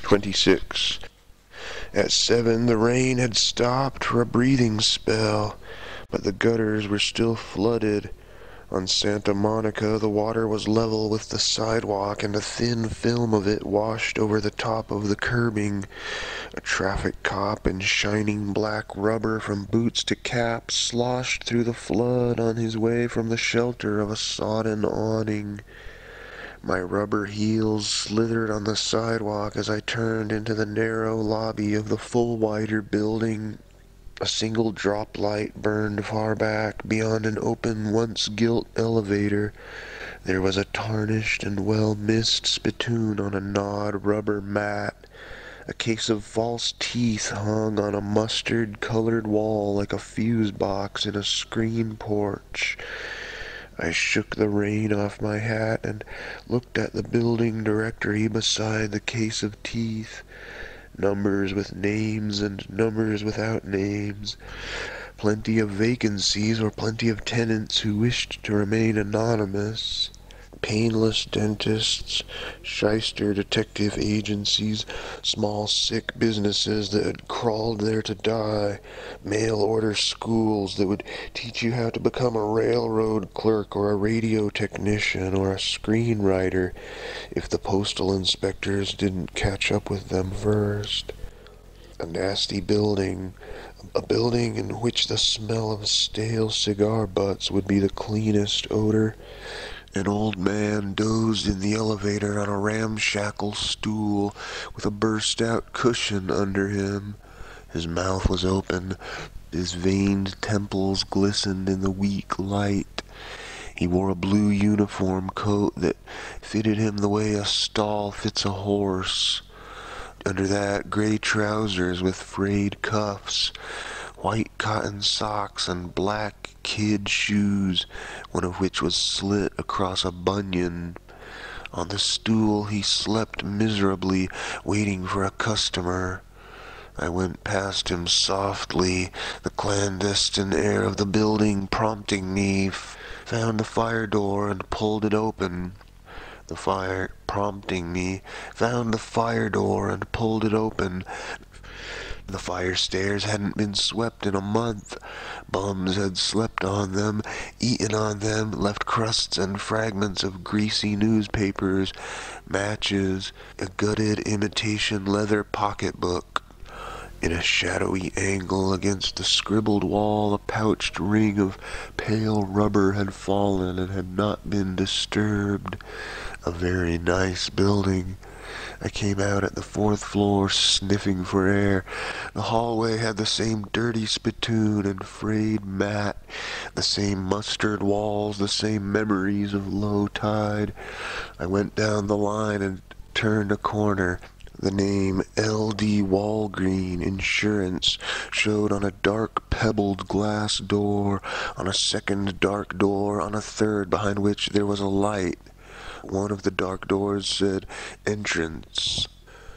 26. At 7, the rain had stopped for a breathing spell, but the gutters were still flooded. On Santa Monica, the water was level with the sidewalk, and a thin film of it washed over the top of the curbing. A traffic cop in shining black rubber from boots to cap sloshed through the flood on his way from the shelter of a sodden awning. My rubber heels slithered on the sidewalk as I turned into the narrow lobby of the full wider building. A single drop light burned far back beyond an open, once-gilt elevator. There was a tarnished and well-missed spittoon on a gnawed rubber mat. A case of false teeth hung on a mustard-colored wall like a fuse box in a screen porch. I shook the rain off my hat and looked at the building directory beside the case of teeth. Numbers with names and numbers without names. Plenty of vacancies or plenty of tenants who wished to remain anonymous. Painless dentists, shyster detective agencies, small sick businesses that had crawled there to die, mail-order schools that would teach you how to become a railroad clerk or a radio technician or a screenwriter if the postal inspectors didn't catch up with them first. A nasty building, a building in which the smell of stale cigar butts would be the cleanest odor. An old man dozed in the elevator on a ramshackle stool with a burst-out cushion under him. His mouth was open. His veined temples glistened in the weak light. He wore a blue uniform coat that fitted him the way a stall fits a horse. Under that, gray trousers with frayed cuffs, white cotton socks, and black kid shoes, one of which was slit across a bunion. On the stool he slept miserably, waiting for a customer. I went past him softly, the clandestine air of the building prompting me, found the fire door and pulled it open. The fire prompting me, found the fire door and pulled it open. The fire stairs hadn't been swept in a month. Bums had slept on them, eaten on them, left crusts and fragments of greasy newspapers, matches, a gutted imitation leather pocketbook. In a shadowy angle against the scribbled wall, a pouched ring of pale rubber had fallen and had not been disturbed. A very nice building. I came out at the 4th floor, sniffing for air. The hallway had the same dirty spittoon and frayed mat, the same mustard walls, the same memories of low tide. I went down the line and turned a corner. The name L.D. Walgreen Insurance showed on a dark pebbled glass door, on a second dark door, on a third behind which there was a light. One of the dark doors said, "Entrance."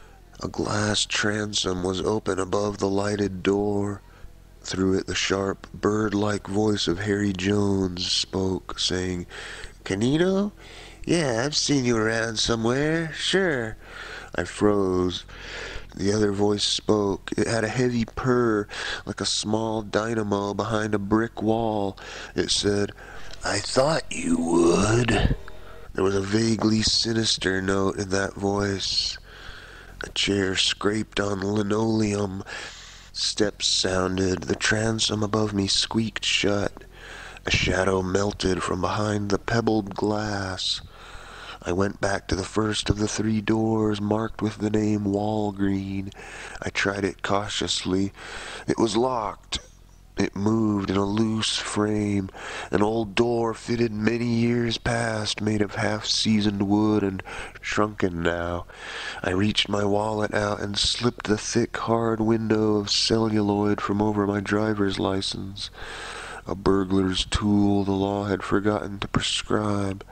A glass transom was open above the lighted door. Through it the sharp, bird-like voice of Harry Jones spoke, saying, "Canino? Yeah, I've seen you around somewhere, sure." I froze. The other voice spoke. It had a heavy purr, like a small dynamo behind a brick wall. It said, "I thought you would." There was a vaguely sinister note in that voice. A chair scraped on linoleum. Steps sounded. The transom above me squeaked shut. A shadow melted from behind the pebbled glass. I went back to the first of the 3 doors marked with the name Walgreen. I tried it cautiously. It was locked. It moved in a loose frame, an old door fitted many years past, made of half-seasoned wood and shrunken now. I reached my wallet out and slipped the thick, hard window of celluloid from over my driver's license. A burglar's tool the law had forgotten to prescribe.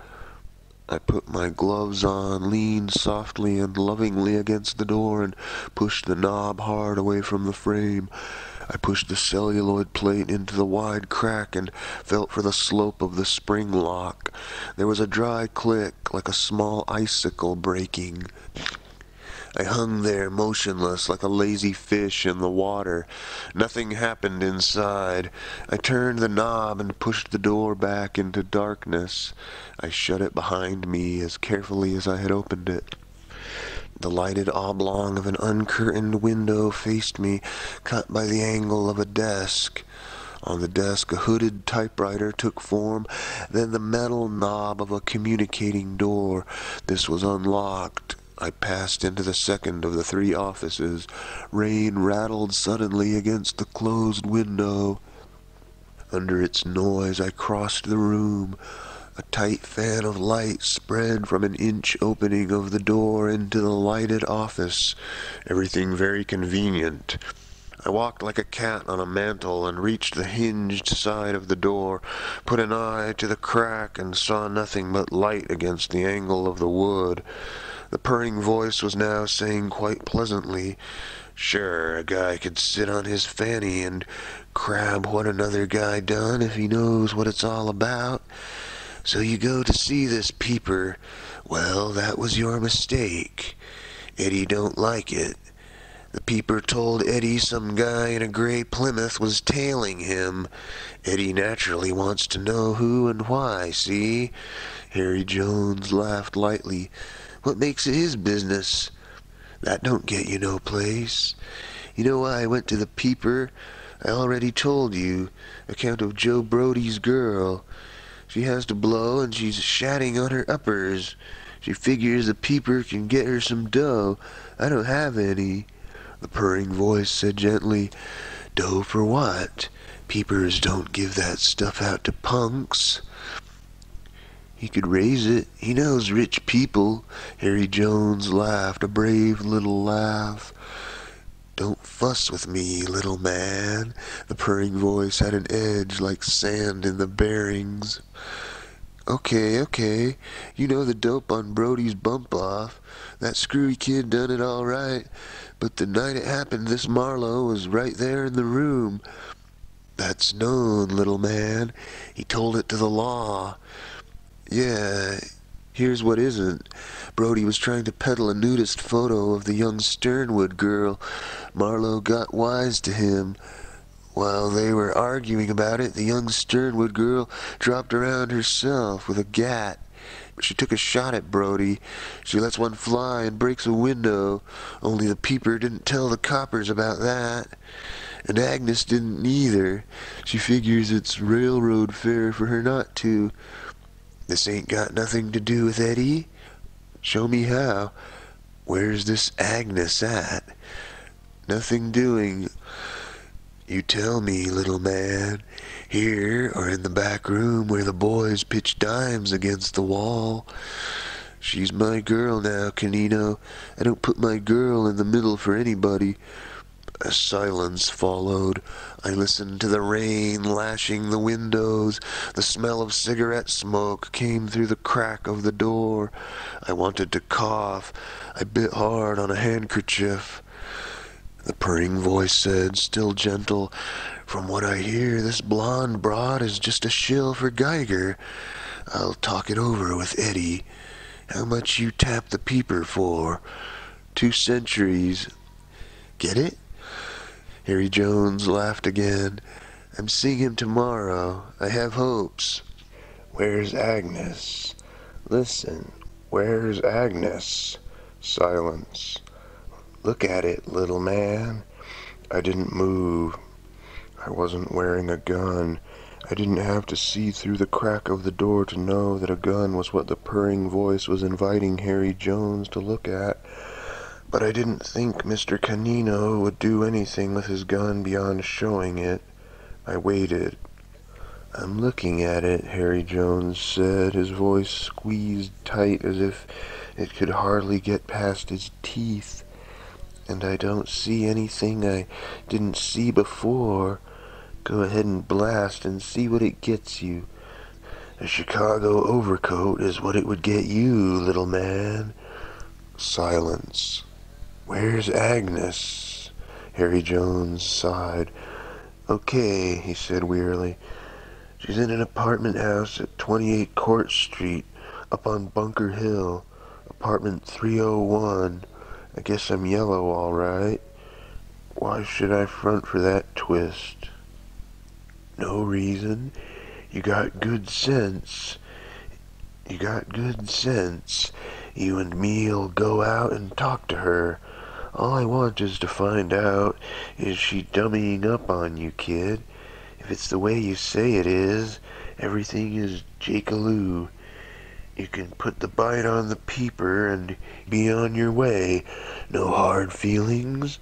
I put my gloves on, leaned softly and lovingly against the door, and pushed the knob hard away from the frame. I pushed the celluloid plate into the wide crack and felt for the slope of the spring lock. There was a dry click, like a small icicle breaking. I hung there motionless like a lazy fish in the water. Nothing happened inside. I turned the knob and pushed the door back into darkness. I shut it behind me as carefully as I had opened it. The lighted oblong of an uncurtained window faced me, cut by the angle of a desk. On the desk, a hooded typewriter took form, then the metal knob of a communicating door. This was unlocked. I passed into the second of the 3 offices. Rain rattled suddenly against the closed window. Under its noise, I crossed the room. A tight fan of light spread from an inch opening of the door into the lighted office. Everything very convenient. I walked like a cat on a mantle and reached the hinged side of the door, put an eye to the crack and saw nothing but light against the angle of the wood. The purring voice was now saying quite pleasantly, "Sure, a guy could sit on his fanny and crab what another guy done if he knows what it's all about. So you go to see this peeper. Well, that was your mistake. Eddie don't like it. The peeper told Eddie some guy in a gray Plymouth was tailing him. Eddie naturally wants to know who and why, see?" Harry Jones laughed lightly. "What makes it his business? That don't get you no place. You know why I went to the peeper? I already told you. Account of Joe Brody's girl. She has to blow and she's shatting on her uppers. She figures the peeper can get her some dough. I don't have any." The purring voice said gently, "Dough for what? Peepers don't give that stuff out to punks." "He could raise it. He knows rich people." Harry Jones laughed, a brave little laugh. "Don't fuss with me, little man." The purring voice had an edge like sand in the bearings. Okay. You know the dope on Brody's bump-off. That screwy kid done it all right. But the night it happened, this Marlowe was right there in the room. That's known, little man. He told it to the law. Yeah, here's what isn't. Brody was trying to peddle a nudist photo of the young Sternwood girl. Marlowe got wise to him. While they were arguing about it, the young Sternwood girl dropped around herself with a gat. She took a shot at Brody. She lets one fly and breaks a window. Only the peeper didn't tell the coppers about that. And Agnes didn't either. She figures it's railroad fare for her not to. This ain't got nothing to do with Eddie? Show me how. Where's this Agnes at? Nothing doing. You tell me, little man. Here or in the back room where the boys pitch dimes against the wall. She's my girl now, Canino. I don't put my girl in the middle for anybody. A silence followed. I listened to the rain lashing the windows. The smell of cigarette smoke came through the crack of the door. I wanted to cough. I bit hard on a handkerchief. The purring voice said, still gentle, "From what I hear, this blonde broad is just a shill for Geiger. I'll talk it over with Eddie. How much you tap the peeper for?" 2 centuries. Get it? Harry Jones laughed again. "I'm seeing him tomorrow. I have hopes." "Where's Agnes? Listen, where's Agnes?" Silence. "Look at it, little man." I didn't move. I wasn't wearing a gun. I didn't have to see through the crack of the door to know that a gun was what the purring voice was inviting Harry Jones to look at. But I didn't think Mr. Canino would do anything with his gun beyond showing it. I waited. "I'm looking at it," Harry Jones said, his voice squeezed tight as if it could hardly get past his teeth. "And I don't see anything I didn't see before. Go ahead and blast and see what it gets you. A Chicago overcoat is what it would get you, little man." Silence. "Where's Agnes?" Harry Jones sighed. "Okay," he said wearily. "She's in an apartment house at 28 Court Street, up on Bunker Hill, apartment 301. I guess I'm yellow, all right. Why should I front for that twist? No reason. You got good sense. You got good sense. You and me'll go out and talk to her. All I want is to find out, is she dummying up on you, kid? If it's the way you say it is, everything is Jakealoo. You can put the bite on the peeper and be on your way. No hard feelings?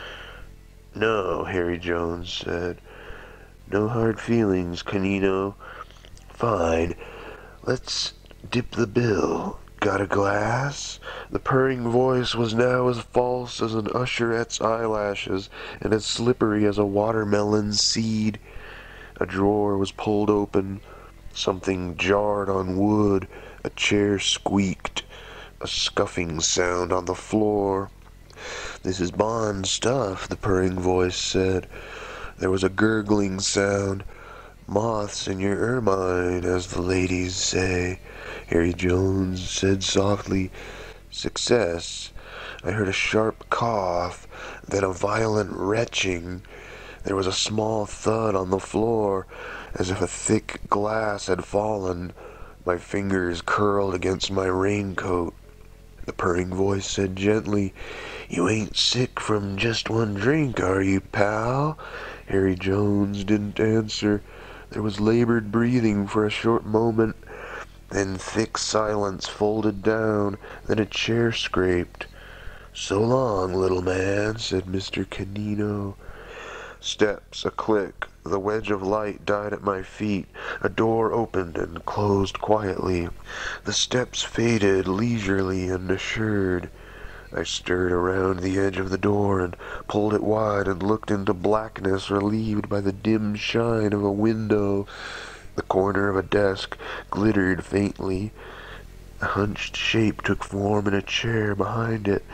No, Harry Jones said. No hard feelings, Canino. Fine. Let's dip the bill. Got a glass? The purring voice was now as false as an usherette's eyelashes and as slippery as a watermelon seed. A drawer was pulled open. Something jarred on wood. A chair squeaked. A scuffing sound on the floor. This is Bond stuff, the purring voice said. There was a gurgling sound. Moths in your ermine, as the ladies say. Harry Jones said softly, Success. I heard a sharp cough, then a violent retching. There was a small thud on the floor, as if a thick glass had fallen. My fingers curled against my raincoat. The purring voice said gently, You ain't sick from just one drink, are you, pal? Harry Jones didn't answer. There was labored breathing for a short moment, then thick silence folded down, then a chair scraped. So long, little man, said Mr. Canino. Steps, a click. The wedge of light died at my feet. A door opened and closed quietly. The steps faded leisurely and assured. I stirred around the edge of the door and pulled it wide and looked into blackness relieved by the dim shine of a window. The corner of a desk glittered faintly. A hunched shape took form in a chair behind it.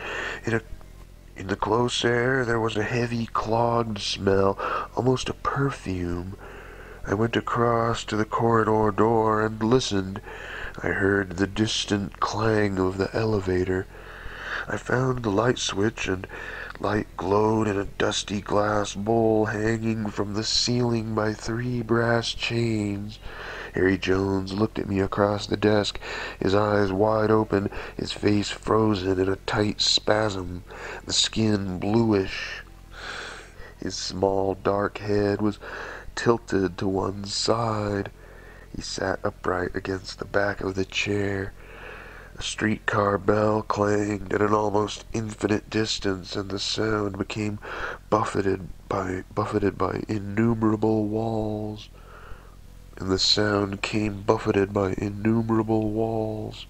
In the close air there was a heavy, clogged smell, almost a perfume. I went across to the corridor door and listened. I heard the distant clang of the elevator. I found the light switch, and light glowed in a dusty glass bowl hanging from the ceiling by 3 brass chains. Harry Jones looked at me across the desk, his eyes wide open, his face frozen in a tight spasm, the skin bluish. His small dark head was tilted to one side. He sat upright against the back of the chair. A streetcar bell clanged at an almost infinite distance, and the sound became buffeted by innumerable walls. And the sound came buffeted by innumerable walls.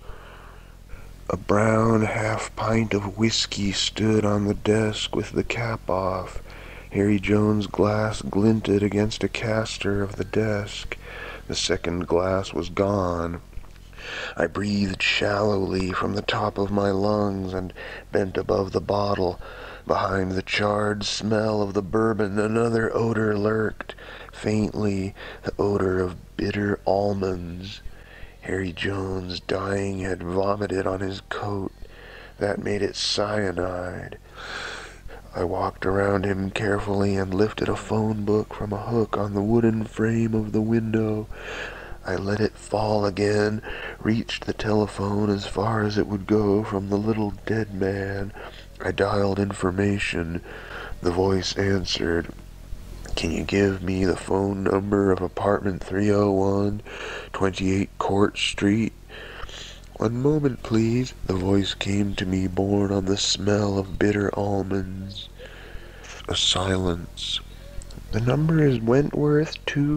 A brown half-pint of whiskey stood on the desk with the cap off. Harry Jones' glass glinted against a caster of the desk. The second glass was gone. I breathed shallowly from the top of my lungs and bent above the bottle. Behind the charred smell of the bourbon another odor lurked, faintly, the odor of bitter almonds. Harry Jones, dying, had vomited on his coat. That made it cyanide. I walked around him carefully and lifted a phone book from a hook on the wooden frame of the window. I let it fall again, reached the telephone as far as it would go from the little dead man. I dialed information. The voice answered. Can you give me the phone number of apartment 301, 28 Court Street? One moment, please. The voice came to me, borne on the smell of bitter almonds. A silence. The number is Wentworth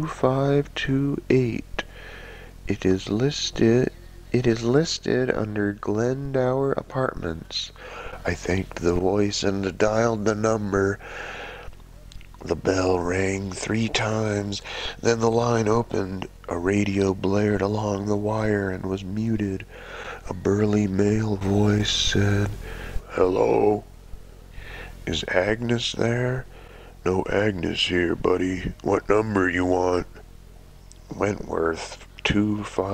2528. It is listed under Glendower Apartments. I thanked the voice and dialed the number. The bell rang 3 times, then the line opened. A radio blared along the wire and was muted. A burly male voice said, Hello? Is Agnes there? No Agnes here, buddy. What number you want? Wentworth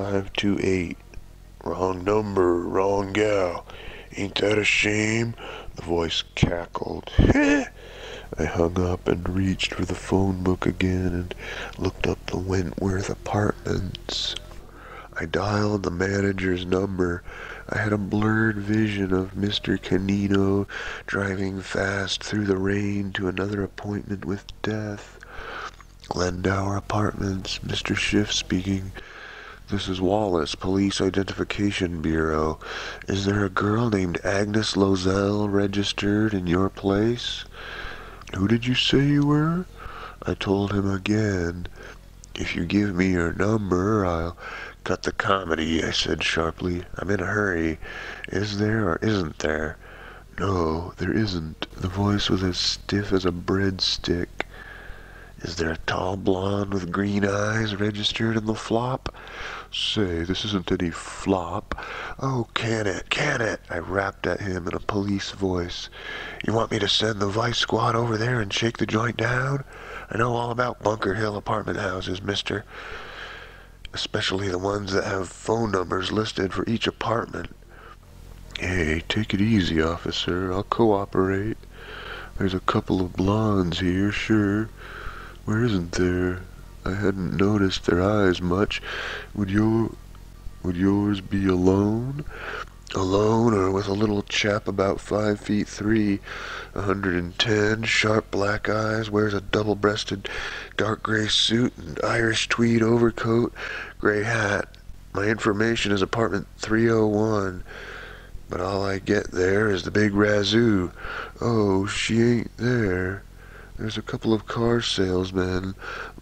2528. Wrong number, wrong gal. Ain't that a shame? The voice cackled. I hung up and reached for the phone book again and looked up the Wentworth Apartments. I dialed the manager's number. I had a blurred vision of Mr. Canino driving fast through the rain to another appointment with death. Glendower Apartments, Mr. Schiff speaking. This is Wallace, Police Identification Bureau. Is there a girl named Agnes Lozelle registered in your place? Who did you say you were? I told him again. If you give me your number, I'll cut the comedy, I said sharply. I'm in a hurry. Is there or isn't there? No, there isn't. The voice was as stiff as a breadstick. Is there a tall blonde with green eyes registered in the flop? Say, this isn't any flop. Oh, can it? I rapped at him in a police voice. You want me to send the vice squad over there and shake the joint down? I know all about Bunker Hill apartment houses, mister. Especially the ones that have phone numbers listed for each apartment. Hey, take it easy, officer. I'll cooperate. There's a couple of blondes here, sure. Where isn't there? I hadn't noticed their eyes much. Would yours be alone? Alone or with a little chap about 5'3", 110, sharp black eyes, wears a double-breasted dark gray suit and Irish tweed overcoat, gray hat. My information is apartment 301, but all I get there is the big razoo. Oh, she ain't there. There's a couple of car salesmen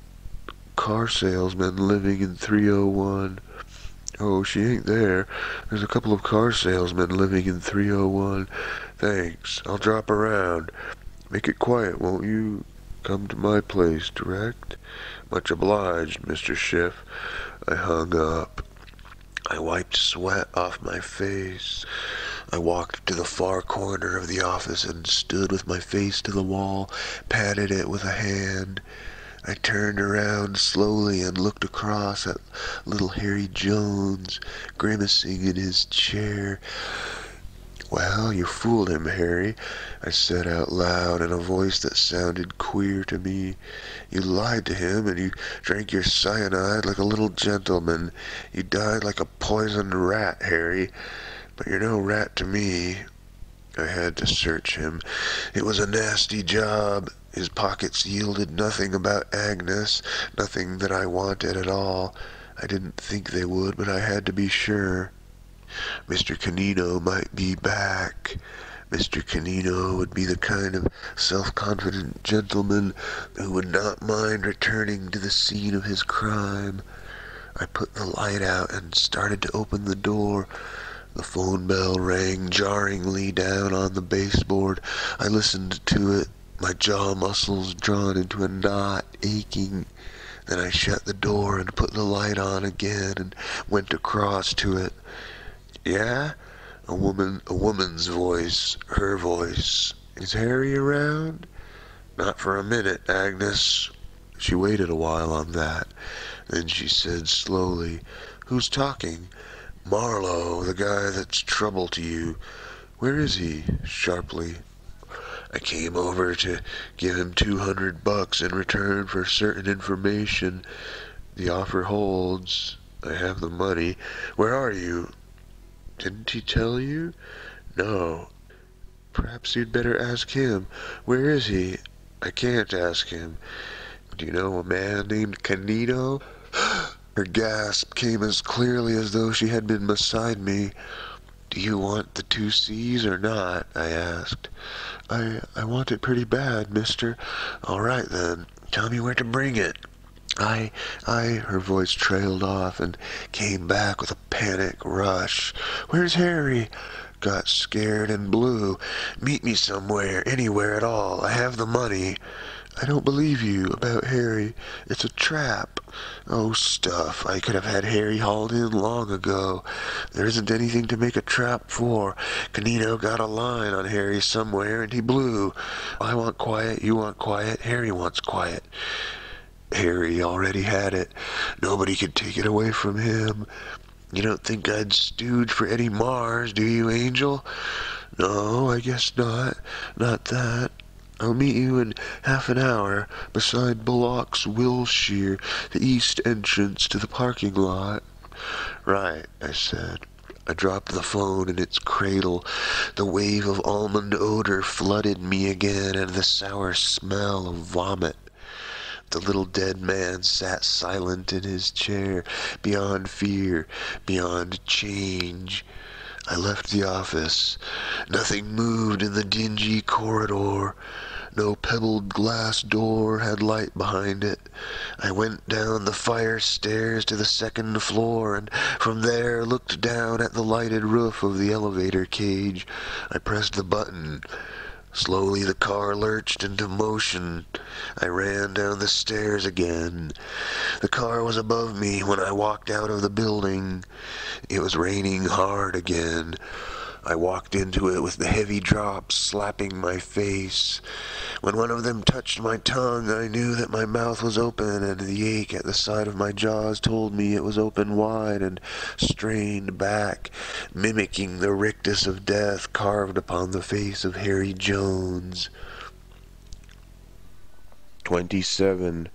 living in 301. Oh, she ain't there. There's a couple of car salesmen living in 301. Thanks. I'll drop around. Make it quiet, won't you? Come to my place direct. Much obliged, Mr. Schiff. I hung up. I wiped sweat off my face. I walked to the far corner of the office and stood with my face to the wall, patted it with a hand. I turned around slowly and looked across at little Harry Jones, grimacing in his chair. Well, you fooled him, Harry, I said out loud in a voice that sounded queer to me. You lied to him, and you drank your cyanide like a little gentleman. You died like a poisoned rat, Harry. But you're no rat to me. I had to search him. It was a nasty job. His pockets yielded nothing about Agnes, nothing that I wanted at all. I didn't think they would, but I had to be sure. Mr. Canino might be back. Mr. Canino would be the kind of self-confident gentleman who would not mind returning to the scene of his crime. I put the light out and started to open the door. The phone bell rang jarringly down on the baseboard. I listened to it, my jaw muscles drawn into a knot, aching. Then I shut the door and put the light on again and went across to it. Yeah? A woman's voice, her voice. Is Harry around? Not for a minute, Agnes. She waited a while on that. Then she said slowly, Who's talking? Marlowe, the guy that's trouble to you. Where is he? Sharply. I came over to give him $200 in return for certain information. The offer holds. I have the money. Where are you? Didn't he tell you? No. Perhaps you'd better ask him. Where is he? I can't ask him. Do you know a man named Canino? Her gasp came as clearly as though she had been beside me. Do you want the 2 C's or not? I asked. I want it pretty bad, mister. All right, then. Tell me where to bring it. Her voice trailed off and came back with a panic rush. Where's Harry? Got scared and blew. Meet me somewhere, anywhere at all. I have the money. I don't believe you about Harry. It's a trap. Oh, stuff. I could have had Harry hauled in long ago. There isn't anything to make a trap for. Canino got a line on Harry somewhere, and he blew. I want quiet, you want quiet, Harry wants quiet. Harry already had it. Nobody could take it away from him. You don't think I'd stooge for Eddie Mars, do you, Angel? No, I guess not. Not that. I'll meet you in half an hour beside Bullock's Wilshire, the east entrance to the parking lot. Right, I said. I dropped the phone in its cradle. The wave of almond odor flooded me again, and the sour smell of vomit. The little dead man sat silent in his chair, beyond fear, beyond change. I left the office. Nothing moved in the dingy corridor. No pebbled glass door had light behind it. I went down the fire stairs to the second floor, and from there looked down at the lighted roof of the elevator cage. I pressed the button. Slowly the car lurched into motion. I ran down the stairs again. The car was above me when I walked out of the building. It was raining hard again. I walked into it with the heavy drops slapping my face. When one of them touched my tongue, I knew that my mouth was open, and the ache at the side of my jaws told me it was open wide and strained back, mimicking the rictus of death carved upon the face of Harry Jones. 27.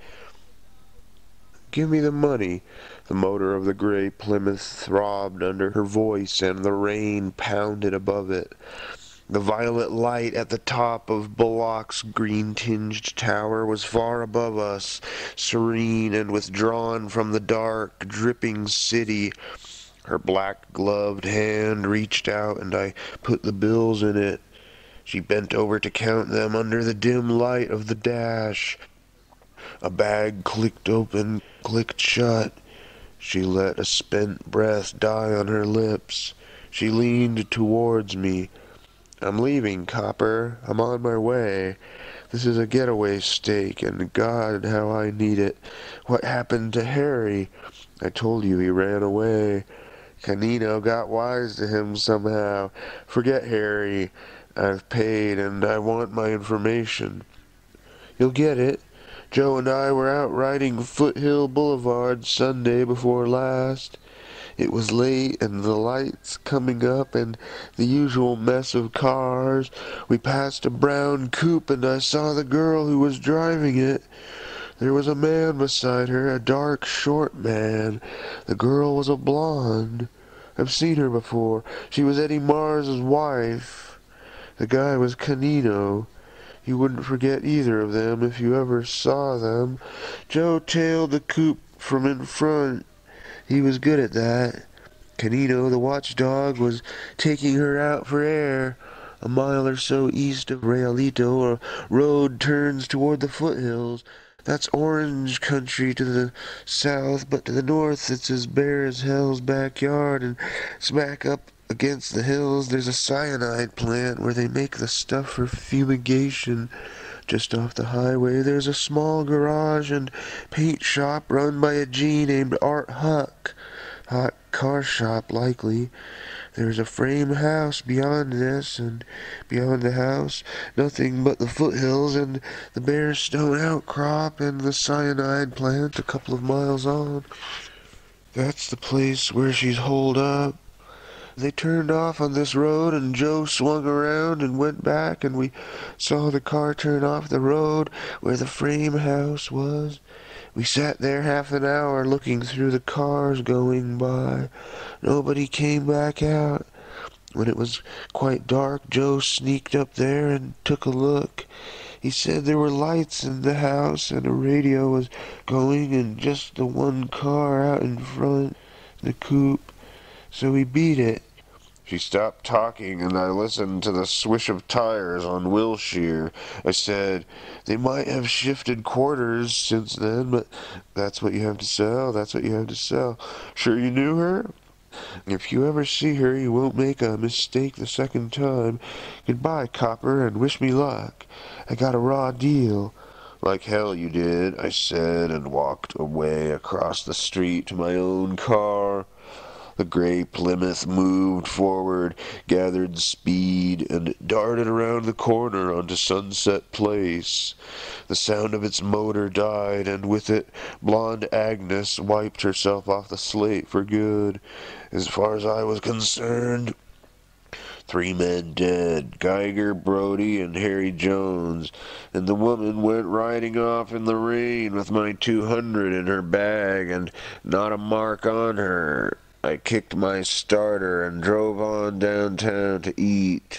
Give me the money. The motor of the gray Plymouth throbbed under her voice, and the rain pounded above it. The violet light at the top of Bullock's green-tinged tower was far above us, serene and withdrawn from the dark, dripping city. Her black-gloved hand reached out, and I put the bills in it. She bent over to count them under the dim light of the dash. A bag clicked open, clicked shut. She let a spent breath die on her lips. She leaned towards me. I'm leaving, Copper. I'm on my way. This is a getaway stake, and God, how I need it. What happened to Harry? I told you he ran away. Canino got wise to him somehow. Forget Harry. I've paid, and I want my information. You'll get it. Joe and I were out riding Foothill Boulevard Sunday before last. It was late, and the lights coming up, and the usual mess of cars. We passed a brown coupe, and I saw the girl who was driving it. There was a man beside her, a dark, short man. The girl was a blonde. I've seen her before. She was Eddie Mars's wife. The guy was Canino. You wouldn't forget either of them if you ever saw them. Joe tailed the coupe from in front. He was good at that. Canino, the watchdog, was taking her out for air. A mile or so east of Realito, a road turns toward the foothills. That's orange country to the south, but to the north it's as bare as hell's backyard, and smack up against the hills there's a cyanide plant where they make the stuff for fumigation. Just off the highway there's a small garage and paint shop run by a G named Art Huck. Hot car shop, likely. There's a frame house beyond this, and beyond the house, nothing but the foothills and the bare stone outcrop and the cyanide plant a couple of miles on. That's the place where she's holed up. They turned off on this road, and Joe swung around and went back, and we saw the car turn off the road where the frame house was. We sat there half an hour looking through the cars going by. Nobody came back out. When it was quite dark, Joe sneaked up there and took a look. He said there were lights in the house and a radio was going and just the one car out in front, the coupe. So he beat it. She stopped talking, and I listened to the swish of tires on Wilshire. I said, they might have shifted quarters since then, but that's what you have to sell, that's what you have to sell. Sure you knew her? If you ever see her, you won't make a mistake the second time. Goodbye, Copper, and wish me luck. I got a raw deal. Like hell you did, I said, and walked away across the street to my own car. The gray Plymouth moved forward, gathered speed, and darted around the corner onto Sunset Place. The sound of its motor died, and with it, blonde Agnes wiped herself off the slate for good. As far as I was concerned, 3 men dead, Geiger, Brody, and Harry Jones, and the woman went riding off in the rain with my 200 in her bag and not a mark on her. I kicked my starter and drove on downtown to eat.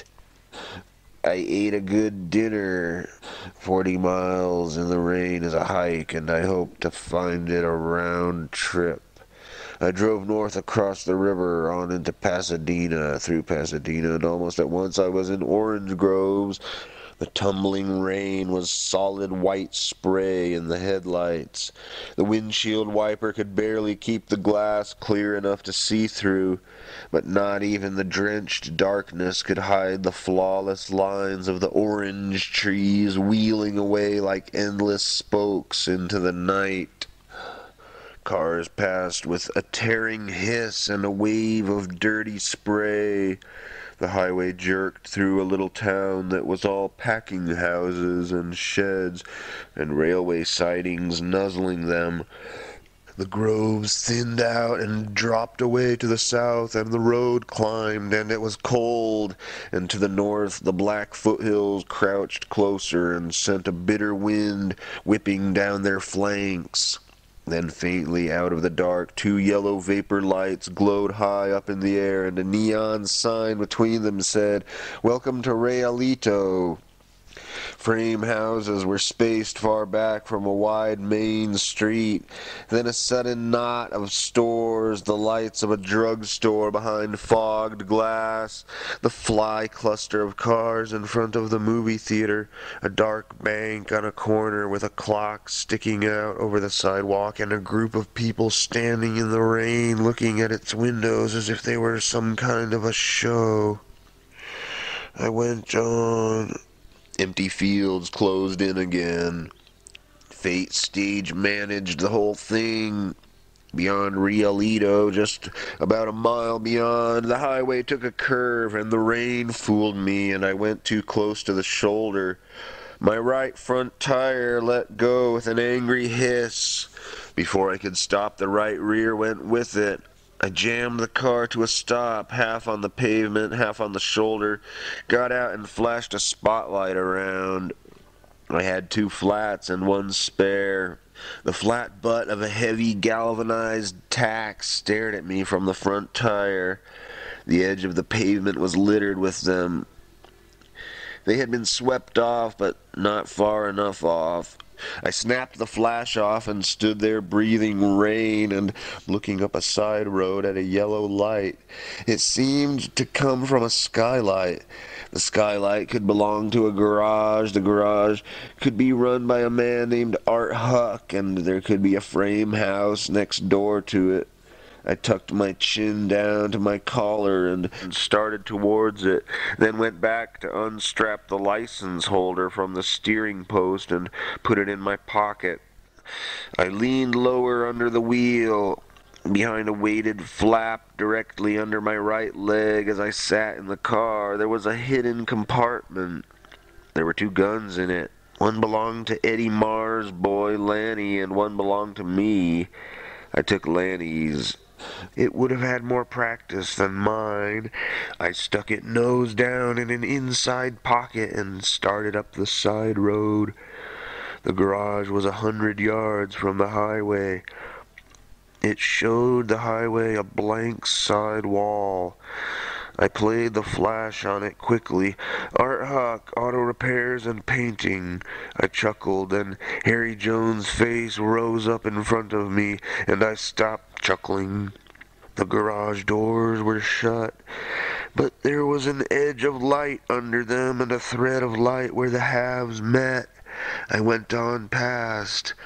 I ate a good dinner. 40 miles in the rain is a hike, and I hope to find it a round trip. I drove north across the river on into Pasadena, through Pasadena, and almost at once I was in orange groves. The tumbling rain was solid white spray in the headlights. The windshield wiper could barely keep the glass clear enough to see through, but not even the drenched darkness could hide the flawless lines of the orange trees wheeling away like endless spokes into the night. Cars passed with a tearing hiss and a wave of dirty spray. The highway jerked through a little town that was all packing houses and sheds and railway sidings nuzzling them. The groves thinned out and dropped away to the south, and the road climbed, and it was cold, and to the north the black foothills crouched closer and sent a bitter wind whipping down their flanks. Then faintly out of the dark, 2 yellow vapor lights glowed high up in the air, and a neon sign between them said, "Welcome to Realito." Frame houses were spaced far back from a wide main street. Then a sudden knot of stores, the lights of a drugstore behind fogged glass, the fly cluster of cars in front of the movie theater, a dark bank on a corner with a clock sticking out over the sidewalk, and a group of people standing in the rain looking at its windows as if they were some kind of a show. I went on. Empty fields closed in again. Fate stage managed the whole thing. Beyond Realito, just about a mile beyond, the highway took a curve, and the rain fooled me, and I went too close to the shoulder. My right front tire let go with an angry hiss. Before I could stop, the right rear went with it. I jammed the car to a stop, half on the pavement, half on the shoulder, got out and flashed a spotlight around. I had 2 flats and 1 spare. The flat butt of a heavy galvanized tack stared at me from the front tire. The edge of the pavement was littered with them. They had been swept off, but not far enough off. I snapped the flash off and stood there breathing rain and looking up a side road at a yellow light. It seemed to come from a skylight. The skylight could belong to a garage. The garage could be run by a man named Art Huck, and there could be a frame house next door to it. I tucked my chin down to my collar and started towards it, then went back to unstrap the license holder from the steering post and put it in my pocket. I leaned lower under the wheel, behind a weighted flap directly under my right leg as I sat in the car. There was a hidden compartment. There were 2 guns in it. One belonged to Eddie Marr's boy, Lanny, and one belonged to me. I took Lanny's. It would have had more practice than mine. I stuck it nose down in an inside pocket and started up the side road. The garage was 100 yards from the highway. It showed the highway a blank side wall. I played the flash on it quickly. Art Huck, auto repairs and painting. I chuckled, and Harry Jones' face rose up in front of me, and I stopped chuckling. The garage doors were shut, but there was an edge of light under them and a thread of light where the halves met. I went on past.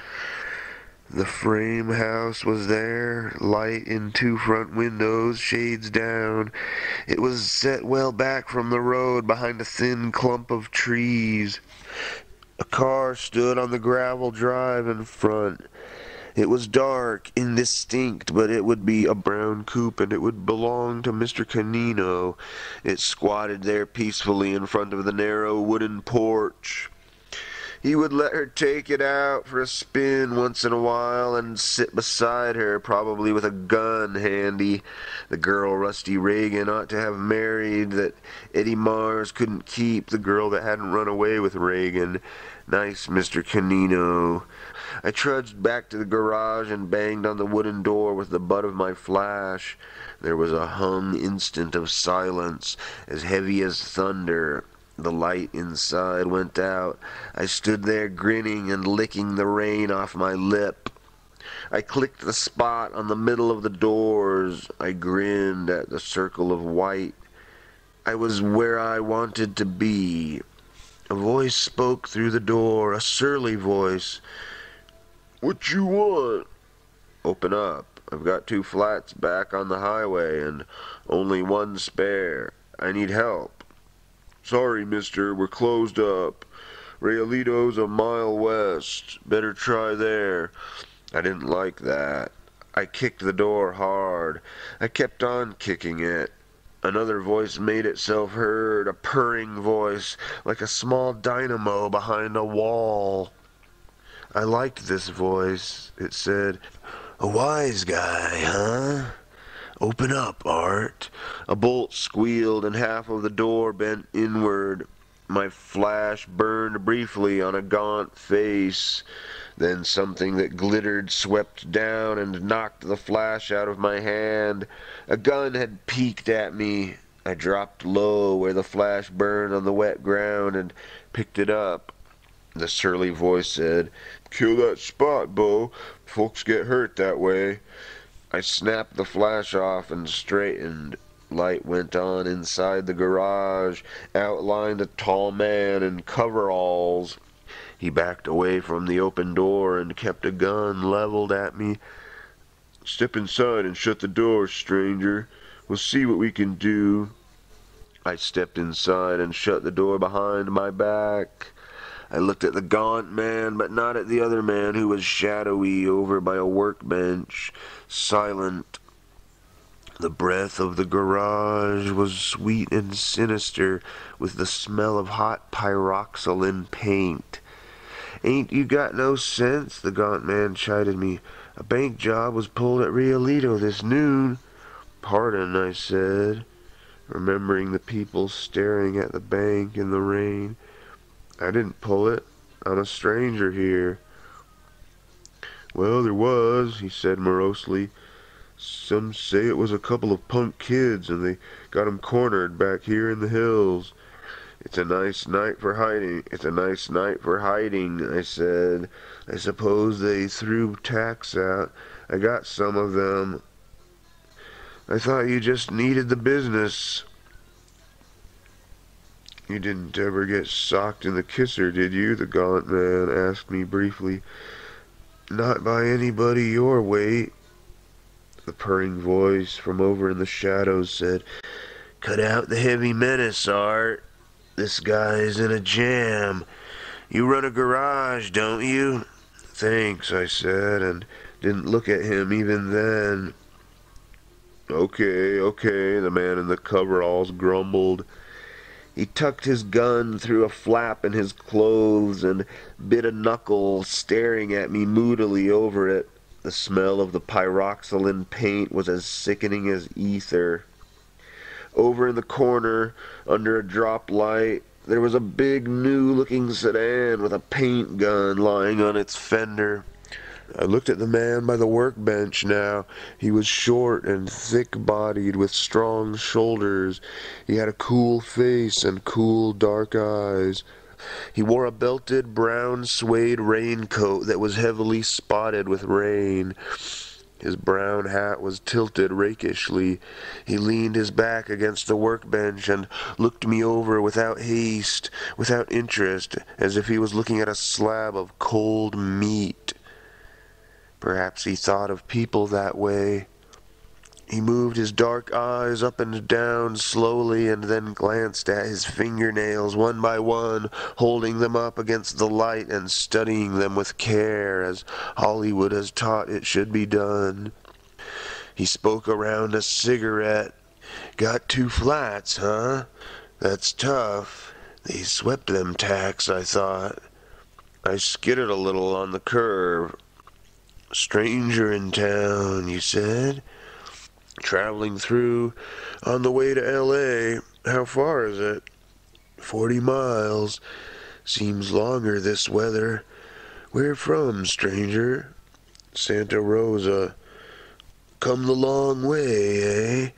The frame house was there, light in 2 front windows, shades down. It was set well back from the road behind a thin clump of trees. A car stood on the gravel drive in front. It was dark, indistinct, but it would be a brown coupe, and it would belong to Mr. Canino. It squatted there peacefully in front of the narrow wooden porch. He would let her take it out for a spin once in a while and sit beside her, probably with a gun handy. The girl Rusty Reagan ought to have married that Eddie Mars couldn't keep, the girl that hadn't run away with Reagan. Nice Mr. Canino. I trudged back to the garage and banged on the wooden door with the butt of my flash. There was a hung instant of silence, as heavy as thunder. The light inside went out. I stood there grinning and licking the rain off my lip. I clicked the spot on the middle of the doors. I grinned at the circle of white. I was where I wanted to be. A voice spoke through the door, a surly voice. "What you want?" "Open up. I've got 2 flats back on the highway and only 1 spare. I need help." "Sorry, mister, we're closed up. Realito's a mile west. Better try there." I didn't like that. I kicked the door hard. I kept on kicking it. Another voice made itself heard, a purring voice, like a small dynamo behind a wall. I liked this voice. It said, "A wise guy, huh? Open up, Art." A bolt squealed and half of the door bent inward. My flash burned briefly on a gaunt face. Then something that glittered swept down and knocked the flash out of my hand. A gun had peeked at me. I dropped low where the flash burned on the wet ground and picked it up. The surly voice said, "Kill that spot, Bo. Folks get hurt that way." I snapped the flash off and straightened. Light went on inside the garage, outlined a tall man in coveralls. He backed away from the open door and kept a gun leveled at me. "Step inside and shut the door, stranger. We'll see what we can do." I stepped inside and shut the door behind my back. I looked at the gaunt man, but not at the other man who was shadowy over by a workbench, silent. The breath of the garage was sweet and sinister, with the smell of hot pyroxylin paint. "Ain't you got no sense?" the gaunt man chided me. "A bank job was pulled at Rialito this noon." "Pardon," I said, remembering the people staring at the bank in the rain. "I didn't pull it. I'm a stranger here." "Well, there was," he said morosely. "Some say it was a couple of punk kids, and they got 'em cornered back here in the hills." "It's a nice night for hiding. It's a nice night for hiding," I said. "I suppose they threw tacks out. I got some of them." "I thought you just needed the business." "You didn't ever get socked in the kisser, did you?" the gaunt man asked me briefly. "Not by anybody your weight." The purring voice from over in the shadows said, "Cut out the heavy menace, Art. This guy's in a jam. You run a garage, don't you?" "Thanks," I said, and didn't look at him even then. Okay, the man in the coveralls grumbled. He tucked his gun through a flap in his clothes and bit a knuckle, staring at me moodily over it. The smell of the pyroxylin paint was as sickening as ether. Over in the corner, under a drop light, there was a big new-looking sedan with a paint gun lying on its fender. I looked at the man by the workbench now. He was short and thick-bodied with strong shoulders. He had a cool face and cool dark eyes. He wore a belted brown suede raincoat that was heavily spotted with rain. His brown hat was tilted rakishly. He leaned his back against the workbench and looked me over without haste, without interest, as if he was looking at a slab of cold meat. Perhaps he thought of people that way. He moved his dark eyes up and down slowly and then glanced at his fingernails one by one, holding them up against the light and studying them with care as Hollywood has taught it should be done. He spoke around a cigarette. "Got 2 flats, huh? That's tough. They swept them tacks, I thought." I skidded a little on the curve. "Stranger in town," you said. "Traveling through on the way to L.A. How far is it?" "40 miles. Seems longer this weather. Where from, stranger?" "Santa Rosa." "Come the long way, eh?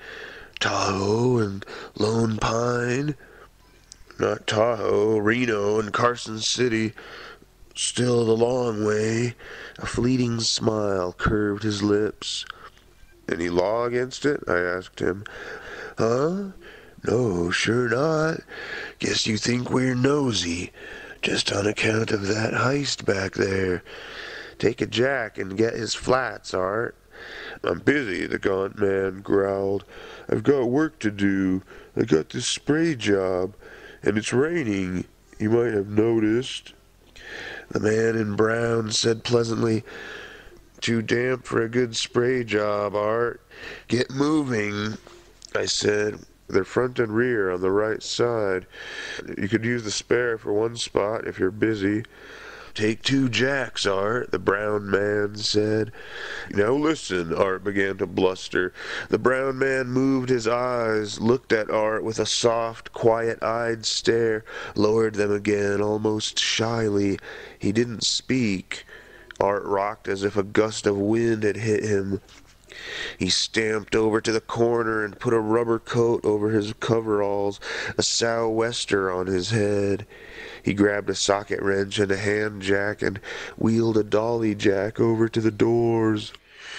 Tahoe and Lone Pine?" "Not Tahoe, Reno and Carson City. Still the long way." A fleeting smile curved his lips. "Any law against it?" I asked him. "Huh? No, sure not. Guess you think we're nosy, just on account of that heist back there. Take a jack and get his flats, Art." "I'm busy," the gaunt man growled. "I've got work to do. I got this spray job, and it's raining. You might have noticed." The man in brown said pleasantly, "Too damp for a good spray job, Art. Get moving." I said, "They're front and rear on the right side. You could use the spare for one spot if you're busy." "Take 2 jacks, Art," the brown man said. "Now listen," Art began to bluster. The brown man moved his eyes, looked at Art with a soft, quiet-eyed stare, lowered them again almost shyly. He didn't speak. Art rocked as if a gust of wind had hit him. He stamped over to the corner and put a rubber coat over his coveralls, a sou'wester on his head. He grabbed a socket wrench and a hand jack and wheeled a dolly jack over to the doors.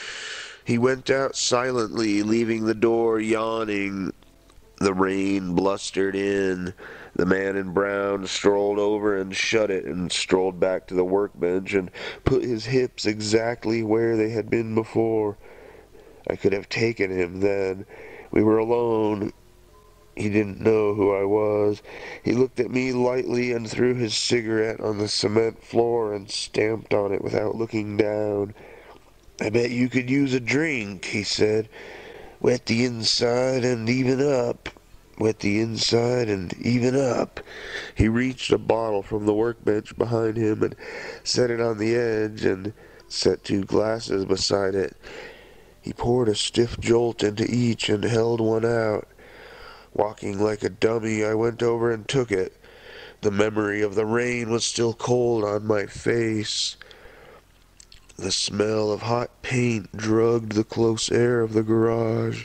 He went out silently, leaving the door yawning. The rain blustered in. The man in brown strolled over and shut it and strolled back to the workbench and put his hips exactly where they had been before. I could have taken him then. We were alone. He didn't know who I was. He looked at me lightly and threw his cigarette on the cement floor and stamped on it without looking down. "I bet you could use a drink," he said. "Wet the inside and even up. Wet the inside and even up." He reached a bottle from the workbench behind him and set it on the edge and set 2 glasses beside it. He poured a stiff jolt into each and held one out. Walking like a dummy, I went over and took it. The memory of the rain was still cold on my face. The smell of hot paint drugged the close air of the garage.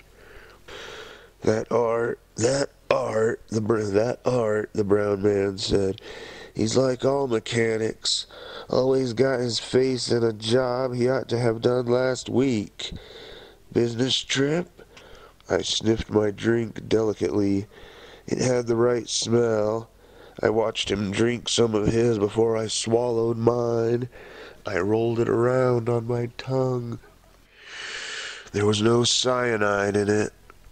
That Art, the brown man said. "He's like all mechanics. Always got his face in a job he ought to have done last week. Business trip?" I sniffed my drink delicately. It had the right smell. I watched him drink some of his before I swallowed mine. I rolled it around on my tongue. There was no cyanide in it.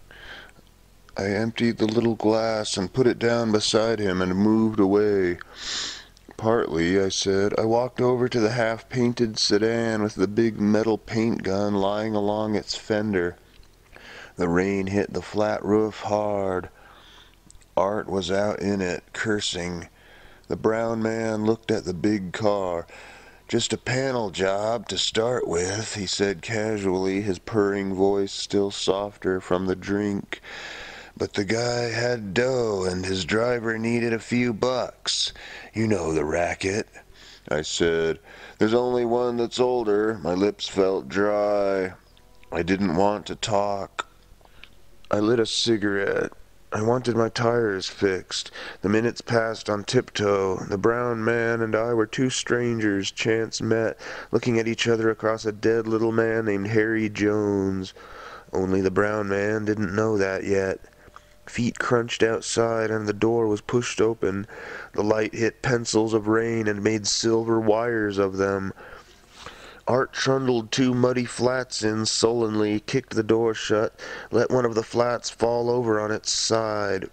I emptied the little glass and put it down beside him and moved away. "Partly," I said. I walked over to the half-painted sedan with the big metal paint gun lying along its fender. The rain hit the flat roof hard. Art was out in it, cursing. The brown man looked at the big car. "Just a panel job to start with," he said casually, his purring voice still softer from the drink. "But the guy had dough, and his driver needed a few bucks. You know the racket." I said, "There's only one that's older." My lips felt dry. I didn't want to talk. I lit a cigarette. I wanted my tires fixed. The minutes passed on tiptoe. The brown man and I were 2 strangers, chance met, looking at each other across a dead little man named Harry Jones. Only the brown man didn't know that yet. Feet crunched outside and the door was pushed open. The light hit pencils of rain and made silver wires of them. Art trundled 2 muddy flats in sullenly, kicked the door shut, let one of the flats fall over on its side.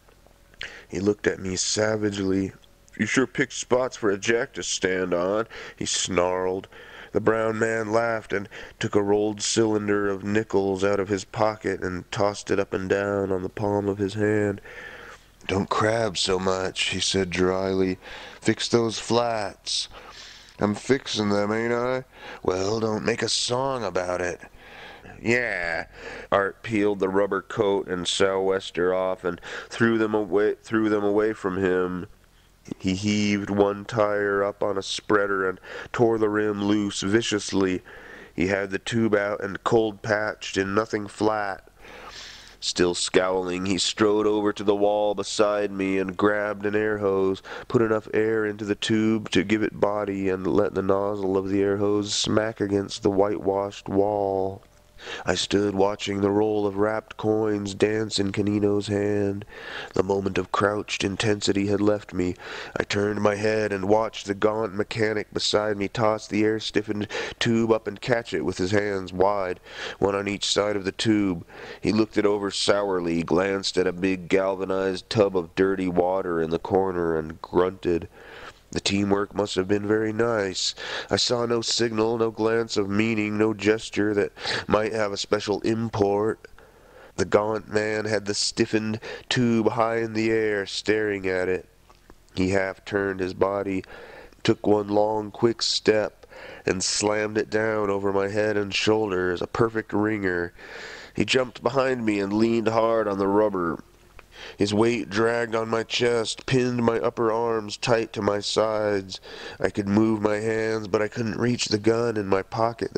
He looked at me savagely. "You sure picked spots for a jack to stand on," he snarled. The brown man laughed and took a rolled cylinder of nickels out of his pocket and tossed it up and down on the palm of his hand. "Don't crab so much," he said dryly. "Fix those flats." "I'm fixin' them, ain't I?" "Well, don't make a song about it." "Yeah." Art peeled the rubber coat and sou'wester off and threw them away from him. He heaved one tire up on a spreader and tore the rim loose viciously. He had the tube out and cold patched in nothing flat. Still scowling, he strode over to the wall beside me and grabbed an air hose, put enough air into the tube to give it body, and let the nozzle of the air hose smack against the whitewashed wall. I stood watching the roll of wrapped coins dance in Canino's hand. The moment of crouched intensity had left me. I turned my head and watched the gaunt mechanic beside me toss the air-stiffened tube up and catch it with his hands wide, one on each side of the tube. He looked it over sourly, glanced at a big galvanized tub of dirty water in the corner, and grunted. The teamwork must have been very nice. I saw no signal, no glance of meaning, no gesture that might have a special import. The gaunt man had the stiffened tube high in the air, staring at it. He half turned his body, took one long, quick step, and slammed it down over my head and shoulders, a perfect ringer. He jumped behind me and leaned hard on the rubber. His weight dragged on my chest, pinned my upper arms tight to my sides. I could move my hands, but I couldn't reach the gun in my pocket.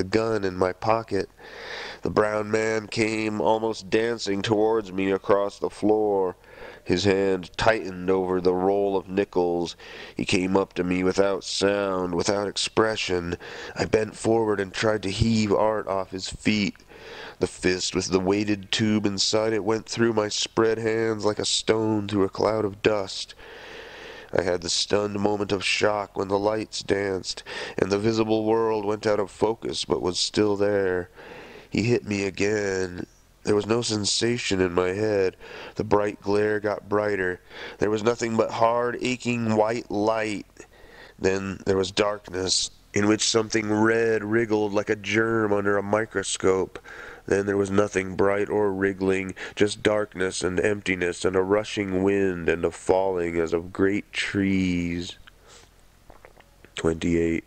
The brown man came, almost dancing towards me across the floor. His hand tightened over the roll of nickels. He came up to me without sound, without expression. I bent forward and tried to heave Art off his feet. The fist with the weighted tube inside it went through my spread hands like a stone through a cloud of dust. I had the stunned moment of shock when the lights danced, and the visible world went out of focus but was still there. He hit me again. There was no sensation in my head. The bright glare got brighter. There was nothing but hard, aching white light. Then there was darkness, in which something red wriggled like a germ under a microscope. Then there was nothing bright or wriggling, just darkness and emptiness and a rushing wind and a falling as of great trees. 28.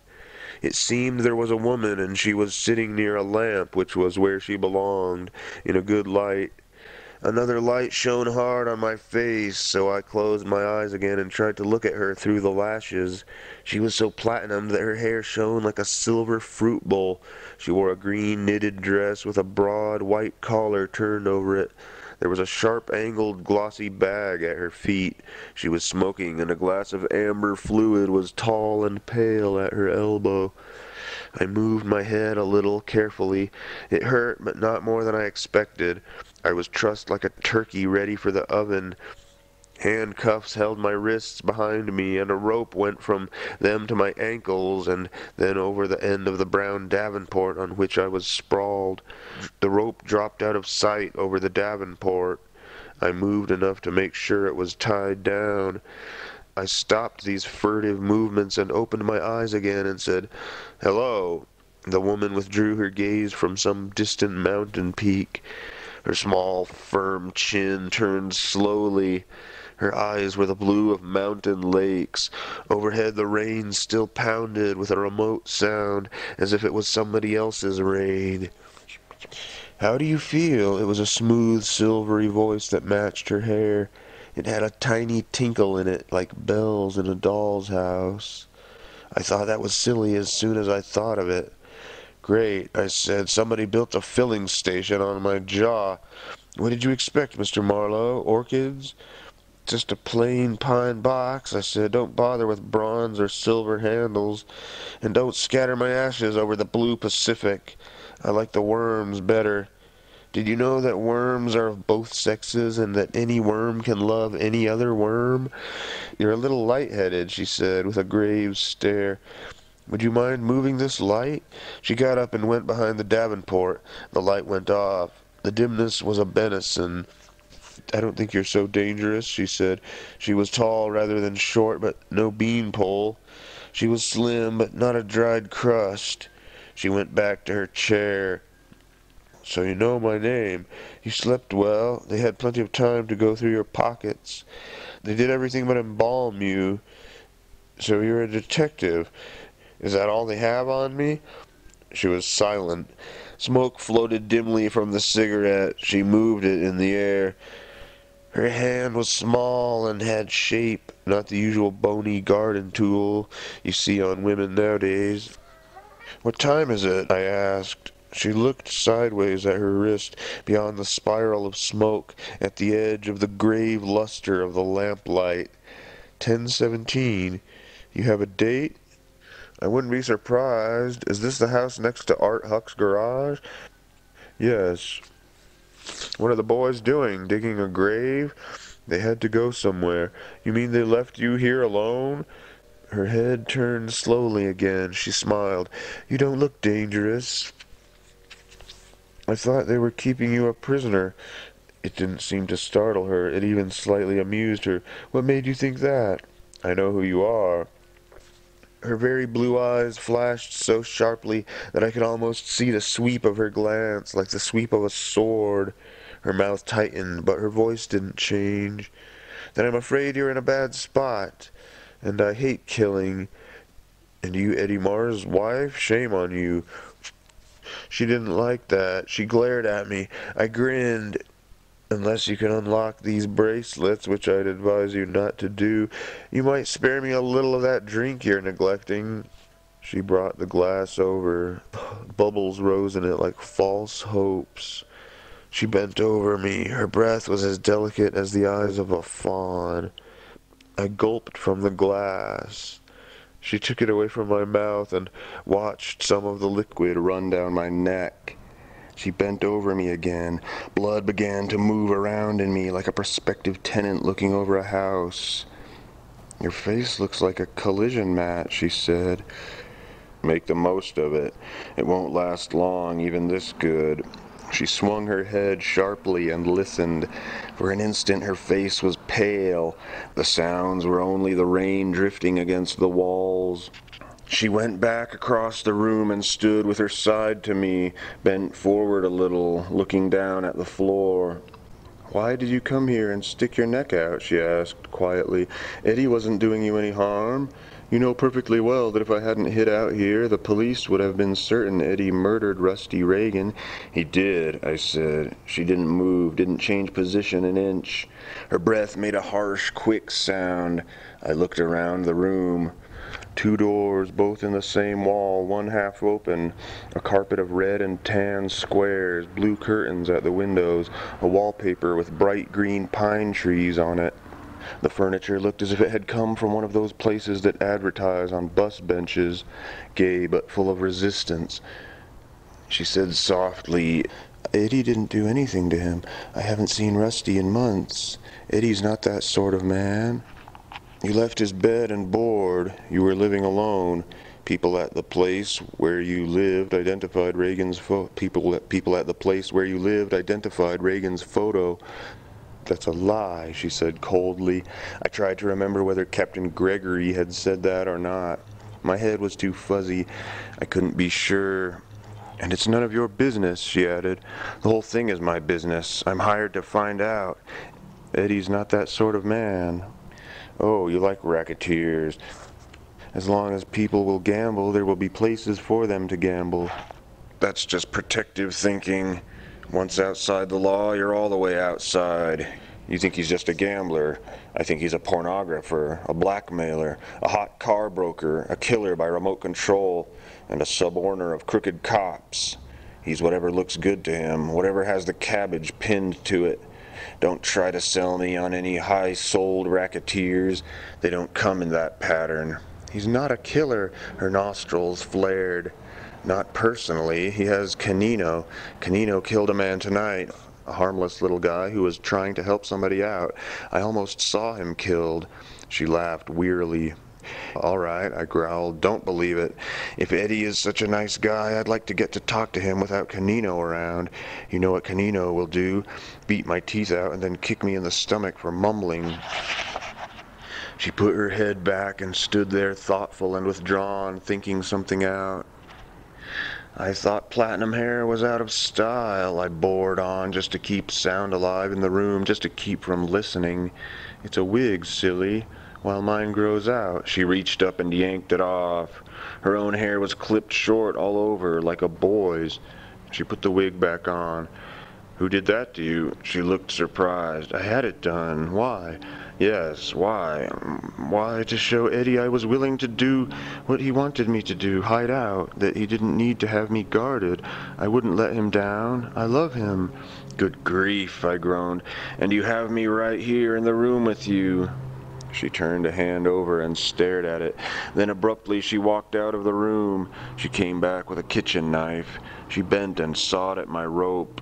It seemed there was a woman, and she was sitting near a lamp, which was where she belonged, in a good light. Another light shone hard on my face, so I closed my eyes again and tried to look at her through the lashes. She was so platinumed that her hair shone like a silver fruit bowl. She wore a green knitted dress with a broad white collar turned over it. There was a sharp-angled, glossy bag at her feet. She was smoking, and a glass of amber fluid was tall and pale at her elbow. I moved my head a little, carefully. It hurt, but not more than I expected. I was trussed like a turkey ready for the oven. Handcuffs held my wrists behind me, and a rope went from them to my ankles, and then over the end of the brown davenport on which I was sprawled. The rope dropped out of sight over the davenport. I moved enough to make sure it was tied down. I stopped these furtive movements and opened my eyes again and said, "Hello." The woman withdrew her gaze from some distant mountain peak. Her small, firm chin turned slowly. Her eyes were the blue of mountain lakes. Overhead the rain still pounded with a remote sound, as if it was somebody else's rain. "How do you feel?" It was a smooth, silvery voice that matched her hair. It had a tiny tinkle in it, like bells in a doll's house. I thought that was silly as soon as I thought of it. "Great," I said. "Somebody built a filling station on my jaw. What did you expect, Mr. Marlowe? Orchids?" "Just a plain pine box," I said. "Don't bother with bronze or silver handles. And don't scatter my ashes over the blue Pacific. I like the worms better. Did you know that worms are of both sexes, and that any worm can love any other worm?" "You're a little light-headed," she said, with a grave stare. "Would you mind moving this light?" She got up and went behind the davenport. The light went off. The dimness was a benison. "I don't think you're so dangerous," she said. She was tall rather than short, but no beanpole. She was slim, but not a dried crust. She went back to her chair. So you know my name. You slept well. They had plenty of time to go through your pockets. They did everything but embalm you. So you're a detective. Is that all they have on me?" She was silent. Smoke floated dimly from the cigarette. She moved it in the air. Her hand was small and had shape, not the usual bony garden tool you see on women nowadays. "What time is it?" I asked. She looked sideways at her wrist, beyond the spiral of smoke, at the edge of the grave luster of the lamplight. 10:17. You have a date? I wouldn't be surprised. Is this the house next to Art Huck's garage? Yes. What are the boys doing? Digging a grave? They had to go somewhere. You mean they left you here alone? Her head turned slowly again. She smiled. You don't look dangerous. I thought they were keeping you a prisoner. It didn't seem to startle her. It even slightly amused her. What made you think that? I know who you are. Her very blue eyes flashed so sharply that I could almost see the sweep of her glance, like the sweep of a sword. Her mouth tightened, but her voice didn't change. Then I'm afraid you're in a bad spot, and I hate killing. And you Eddie Marr's wife? Shame on you. She didn't like that. She glared at me. I grinned. Unless you can unlock these bracelets, which I'd advise you not to do, you might spare me a little of that drink you're neglecting. She brought the glass over. Bubbles rose in it like false hopes. She bent over me. Her breath was as delicate as the eyes of a fawn. I gulped from the glass. She took it away from my mouth and watched some of the liquid run down my neck. She bent over me again. Blood began to move around in me like a prospective tenant looking over a house. Your face looks like a collision mat, she said. Make the most of it. It won't last long, even this good. She swung her head sharply and listened. For an instant her face was pale. The sounds were only the rain drifting against the walls. She went back across the room and stood with her side to me, bent forward a little, looking down at the floor. Why did you come here and stick your neck out? She asked quietly. Eddie wasn't doing you any harm. You know perfectly well that if I hadn't hid out here, the police would have been certain Eddie murdered Rusty Reagan. He did, I said. She didn't move, didn't change position an inch. Her breath made a harsh, quick sound. I looked around the room. 2 doors, both in the same wall, one half open, a carpet of red and tan squares, blue curtains at the windows, a wallpaper with bright green pine trees on it. The furniture looked as if it had come from one of those places that advertise on bus benches, gay but full of resistance. She said softly, Eddie didn't do anything to him. I haven't seen Rusty in months. Eddie's not that sort of man. You left his bed and board. You were living alone. People at the place where you lived identified Reagan's people at the place where you lived identified Reagan's photo. That's a lie, she said coldly. I tried to remember whether Captain Gregory had said that or not. My head was too fuzzy. I couldn't be sure. And it's none of your business, she added. The whole thing is my business. I'm hired to find out. Eddie's not that sort of man. Oh, you like racketeers. As long as people will gamble, there will be places for them to gamble. That's just protective thinking. Once outside the law, you're all the way outside. You think he's just a gambler. I think he's a pornographer, a blackmailer, a hot car broker, a killer by remote control, and a suborner of crooked cops. He's whatever looks good to him, whatever has the cabbage pinned to it. Don't try to sell me on any high-souled racketeers. They don't come in that pattern. He's not a killer. Her nostrils flared. Not personally. He has Canino. Canino killed a man tonight. A harmless little guy who was trying to help somebody out. I almost saw him killed. She laughed wearily. All right, I growled. Don't believe it. If Eddie is such a nice guy, I'd like to get to talk to him without Canino around. You know what Canino will do? Beat my teeth out and then kick me in the stomach for mumbling. She put her head back and stood there thoughtful and withdrawn, thinking something out. I thought platinum hair was out of style, I bored on just to keep sound alive in the room, just to keep from listening. It's a wig, silly. While mine grows out. She reached up and yanked it off. Her own hair was clipped short all over, like a boy's. She put the wig back on. Who did that to you? She looked surprised. I had it done. Why? Yes, why? Why, to show Eddie I was willing to do what he wanted me to do, hide out, that he didn't need to have me guarded. I wouldn't let him down. I love him. Good grief, I groaned. And you have me right here in the room with you. She turned a hand over and stared at it. Then abruptly she walked out of the room. She came back with a kitchen knife. She bent and sawed at my rope.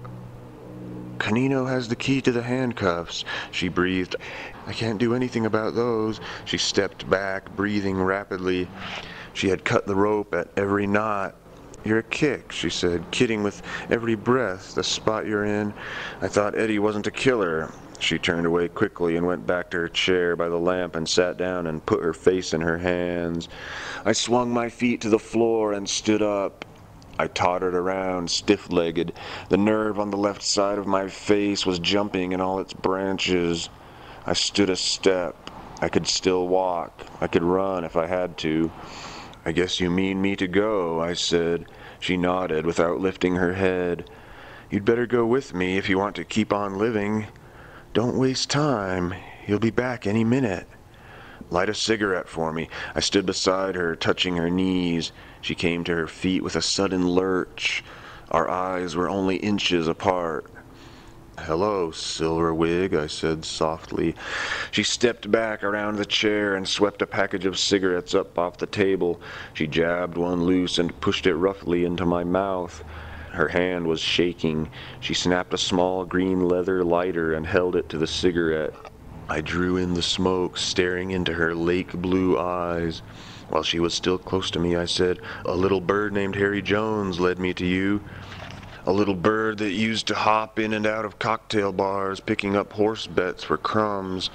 Canino has the key to the handcuffs, she breathed. I can't do anything about those. She stepped back, breathing rapidly. She had cut the rope at every knot. You're a kick, she said, kidding with every breath, the spot you're in. I thought Eddie wasn't a killer. She turned away quickly and went back to her chair by the lamp and sat down and put her face in her hands. I swung my feet to the floor and stood up. I tottered around, stiff-legged. The nerve on the left side of my face was jumping in all its branches. I stood a step. I could still walk. I could run if I had to. I guess you mean me to go, I said. She nodded without lifting her head. You'd better go with me if you want to keep on living. Don't waste time. You'll be back any minute. Light a cigarette for me. I stood beside her, touching her knees. She came to her feet with a sudden lurch. Our eyes were only inches apart. Hello, Silverwig, I said softly. She stepped back around the chair and swept a package of cigarettes up off the table. She jabbed one loose and pushed it roughly into my mouth. Her hand was shaking. She snapped a small green leather lighter and held it to the cigarette. I drew in the smoke, staring into her lake blue eyes. While she was still close to me, I said, a little bird named Harry Jones led me to you. A little bird that used to hop in and out of cocktail bars, picking up horse bets for crumbs.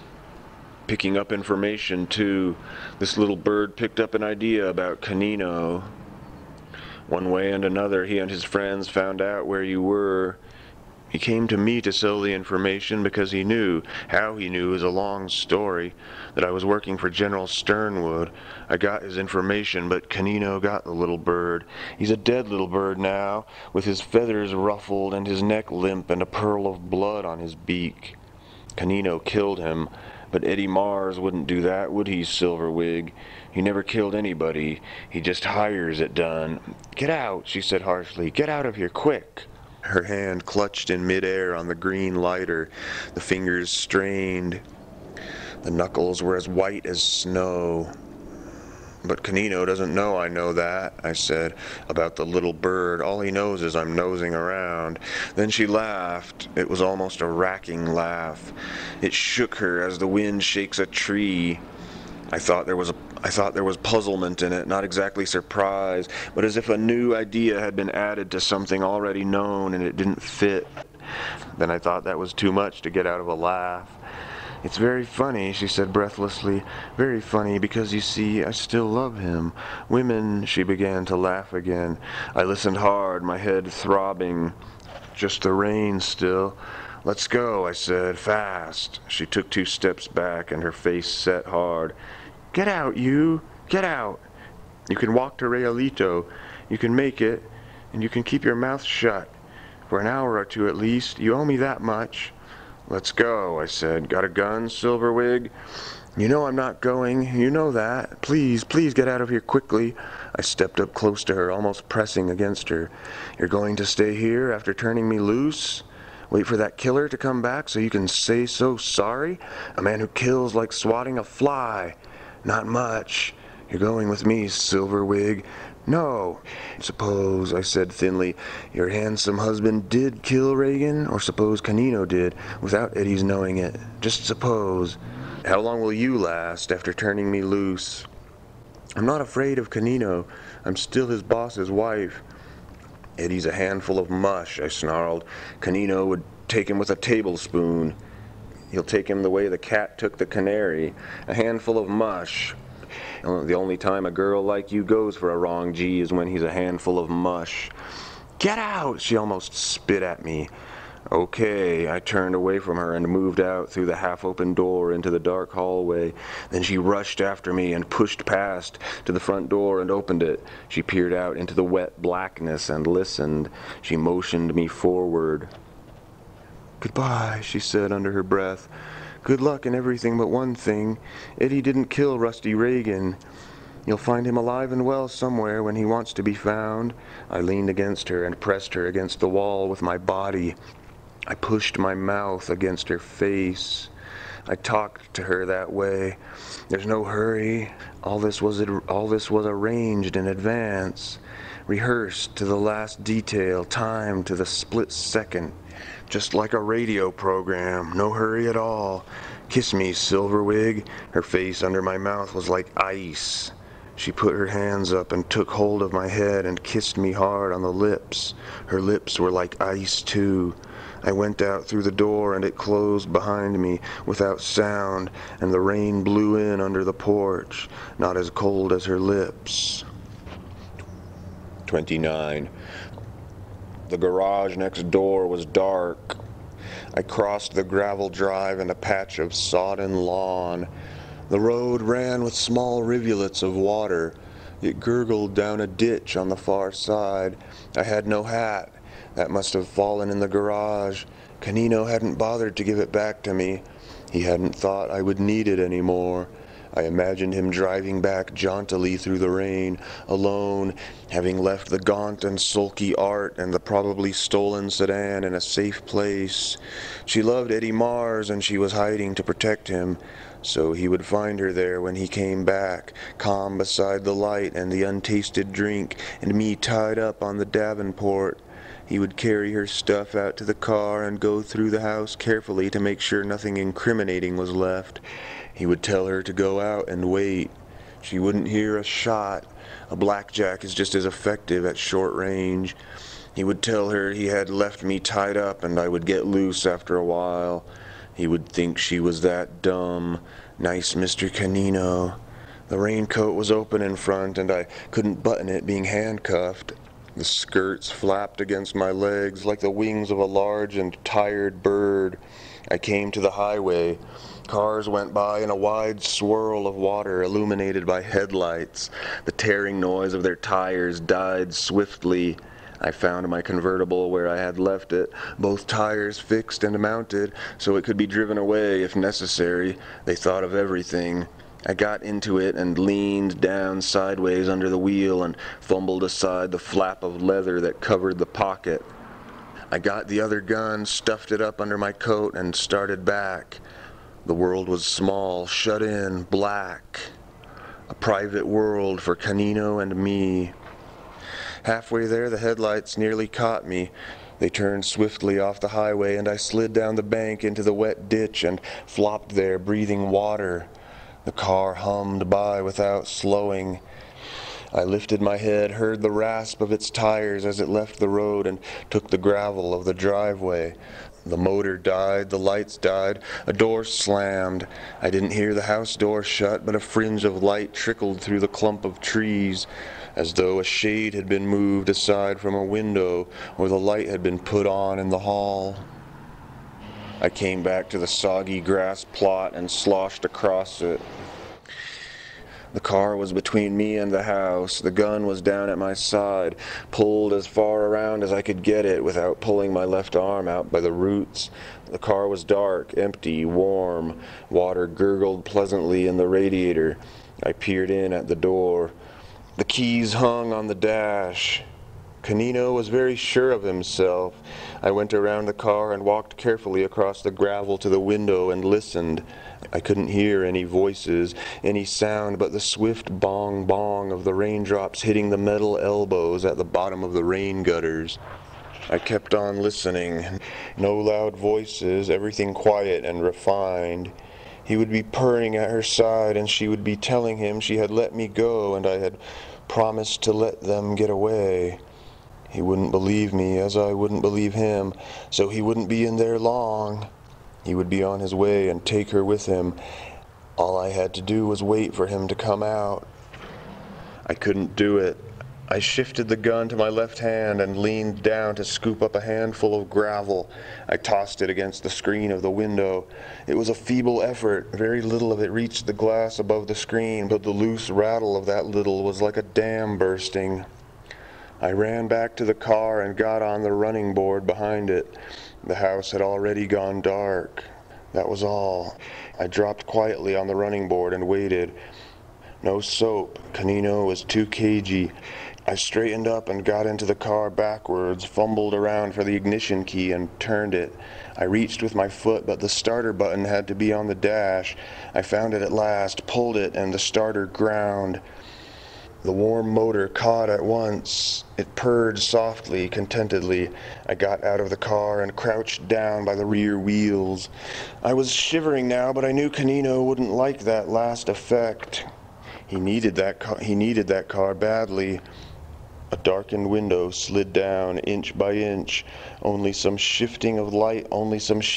Picking up information, too. This little bird picked up an idea about Canino. One way and another, he and his friends found out where you were. He came to me to sell the information because he knew. How he knew is a long story. That I was working for General Sternwood. I got his information, but Canino got the little bird. He's a dead little bird now, with his feathers ruffled and his neck limp and a pearl of blood on his beak. Canino killed him, but Eddie Mars wouldn't do that, would he, Silverwig? He never killed anybody. He just hires it done. Get out, she said harshly. Get out of here, quick. Her hand clutched in midair on the green lighter. The fingers strained. The knuckles were as white as snow. But Canino doesn't know I know that, I said, about the little bird. All he knows is I'm nosing around. Then she laughed. It was almost a racking laugh. It shook her as the wind shakes a tree. I thought there was puzzlement in it, not exactly surprise, but as if a new idea had been added to something already known and it didn't fit. Then I thought that was too much to get out of a laugh. It's very funny, she said breathlessly, very funny, because you see, I still love him. Women, she began to laugh again. I listened hard, my head throbbing. Just the rain still. Let's go, I said, fast. She took 2 steps back and her face set hard. Get out, you! Get out! You can walk to Realito. You can make it, and you can keep your mouth shut. For an hour or 2 at least. You owe me that much. Let's go, I said. Got a gun, Silverwig? You know I'm not going. You know that. Please, please get out of here quickly. I stepped up close to her, almost pressing against her. You're going to stay here after turning me loose? Wait for that killer to come back so you can say so sorry? A man who kills like swatting a fly. Not much. You're going with me, Silverwig. No. Suppose, I said thinly, your handsome husband did kill Reagan, or suppose Canino did, without Eddie's knowing it. Just suppose. How long will you last after turning me loose? I'm not afraid of Canino. I'm still his boss's wife. Eddie's a handful of mush, I snarled. Canino would take him with a tablespoon. He'll take him the way the cat took the canary. A handful of mush. The only time a girl like you goes for a wrong G is when he's a handful of mush. Get out! She almost spit at me. Okay, I turned away from her and moved out through the half-open door into the dark hallway. Then she rushed after me and pushed past to the front door and opened it. She peered out into the wet blackness and listened. She motioned me forward. "Goodbye," she said under her breath. "Good luck in everything but one thing. Eddie didn't kill Rusty Reagan. You'll find him alive and well somewhere when he wants to be found." I leaned against her and pressed her against the wall with my body. I pushed my mouth against her face. I talked to her that way. There's no hurry. All this was arranged in advance, rehearsed to the last detail, timed to the split second, just like a radio program. No hurry at all. "Kiss me, Silverwig." Her face under my mouth was like ice. She put her hands up and took hold of my head and kissed me hard on the lips. Her lips were like ice, too. I went out through the door and it closed behind me without sound, and the rain blew in under the porch, not as cold as her lips. 29. The garage next door was dark. I crossed the gravel drive and a patch of sodden lawn. The road ran with small rivulets of water. It gurgled down a ditch on the far side. I had no hat. That must have fallen in the garage. Canino hadn't bothered to give it back to me. He hadn't thought I would need it anymore. I imagined him driving back jauntily through the rain, alone, having left the gaunt and sulky Art and the probably stolen sedan in a safe place. She loved Eddie Mars and she was hiding to protect him. So he would find her there when he came back, calm beside the light and the untasted drink, and me tied up on the Davenport. He would carry her stuff out to the car and go through the house carefully to make sure nothing incriminating was left. He would tell her to go out and wait. She wouldn't hear a shot. A blackjack is just as effective at short range. He would tell her he had left me tied up and I would get loose after a while. He would think she was that dumb. Nice Mr. Canino. The raincoat was open in front and I couldn't button it being handcuffed. The skirts flapped against my legs like the wings of a large and tired bird. I came to the highway. Cars went by in a wide swirl of water illuminated by headlights. The tearing noise of their tires died swiftly. I found my convertible where I had left it, both tires fixed and mounted so it could be driven away if necessary. They thought of everything. I got into it and leaned down sideways under the wheel and fumbled aside the flap of leather that covered the pocket. I got the other gun, stuffed it up under my coat, and started back. The world was small, shut in, black. A private world for Canino and me. Halfway there, the headlights nearly caught me. They turned swiftly off the highway, and I slid down the bank into the wet ditch and flopped there, breathing water. The car hummed by without slowing. I lifted my head, heard the rasp of its tires as it left the road and took the gravel of the driveway. The motor died, the lights died, a door slammed. I didn't hear the house door shut, but a fringe of light trickled through the clump of trees, as though a shade had been moved aside from a window or the light had been put on in the hall. I came back to the soggy grass plot and sloshed across it. The car was between me and the house. The gun was down at my side, pulled as far around as I could get it without pulling my left arm out by the roots. The car was dark, empty, warm. Water gurgled pleasantly in the radiator. I peered in at the door. The keys hung on the dash. Canino was very sure of himself. I went around the car and walked carefully across the gravel to the window and listened. I couldn't hear any voices, any sound but the swift bong-bong of the raindrops hitting the metal elbows at the bottom of the rain gutters. I kept on listening. No loud voices, everything quiet and refined. He would be purring at her side and she would be telling him she had let me go and I had promised to let them get away. He wouldn't believe me, as I wouldn't believe him, so he wouldn't be in there long. He would be on his way and take her with him. All I had to do was wait for him to come out. I couldn't do it. I shifted the gun to my left hand and leaned down to scoop up a handful of gravel. I tossed it against the screen of the window. It was a feeble effort. Very little of it reached the glass above the screen, but the loose rattle of that little was like a dam bursting. I ran back to the car and got on the running board behind it. The house had already gone dark. That was all. I dropped quietly on the running board and waited. No soap. Canino was too cagey. I straightened up and got into the car backwards, fumbled around for the ignition key and turned it. I reached with my foot, but the starter button had to be on the dash. I found it at last, pulled it, and the starter ground. The warm motor caught at once. It purred softly, contentedly. I got out of the car and crouched down by the rear wheels. I was shivering now, but I knew Canino wouldn't like that last effect. He needed that car badly. A darkened window slid down inch by inch, only some shifting of light on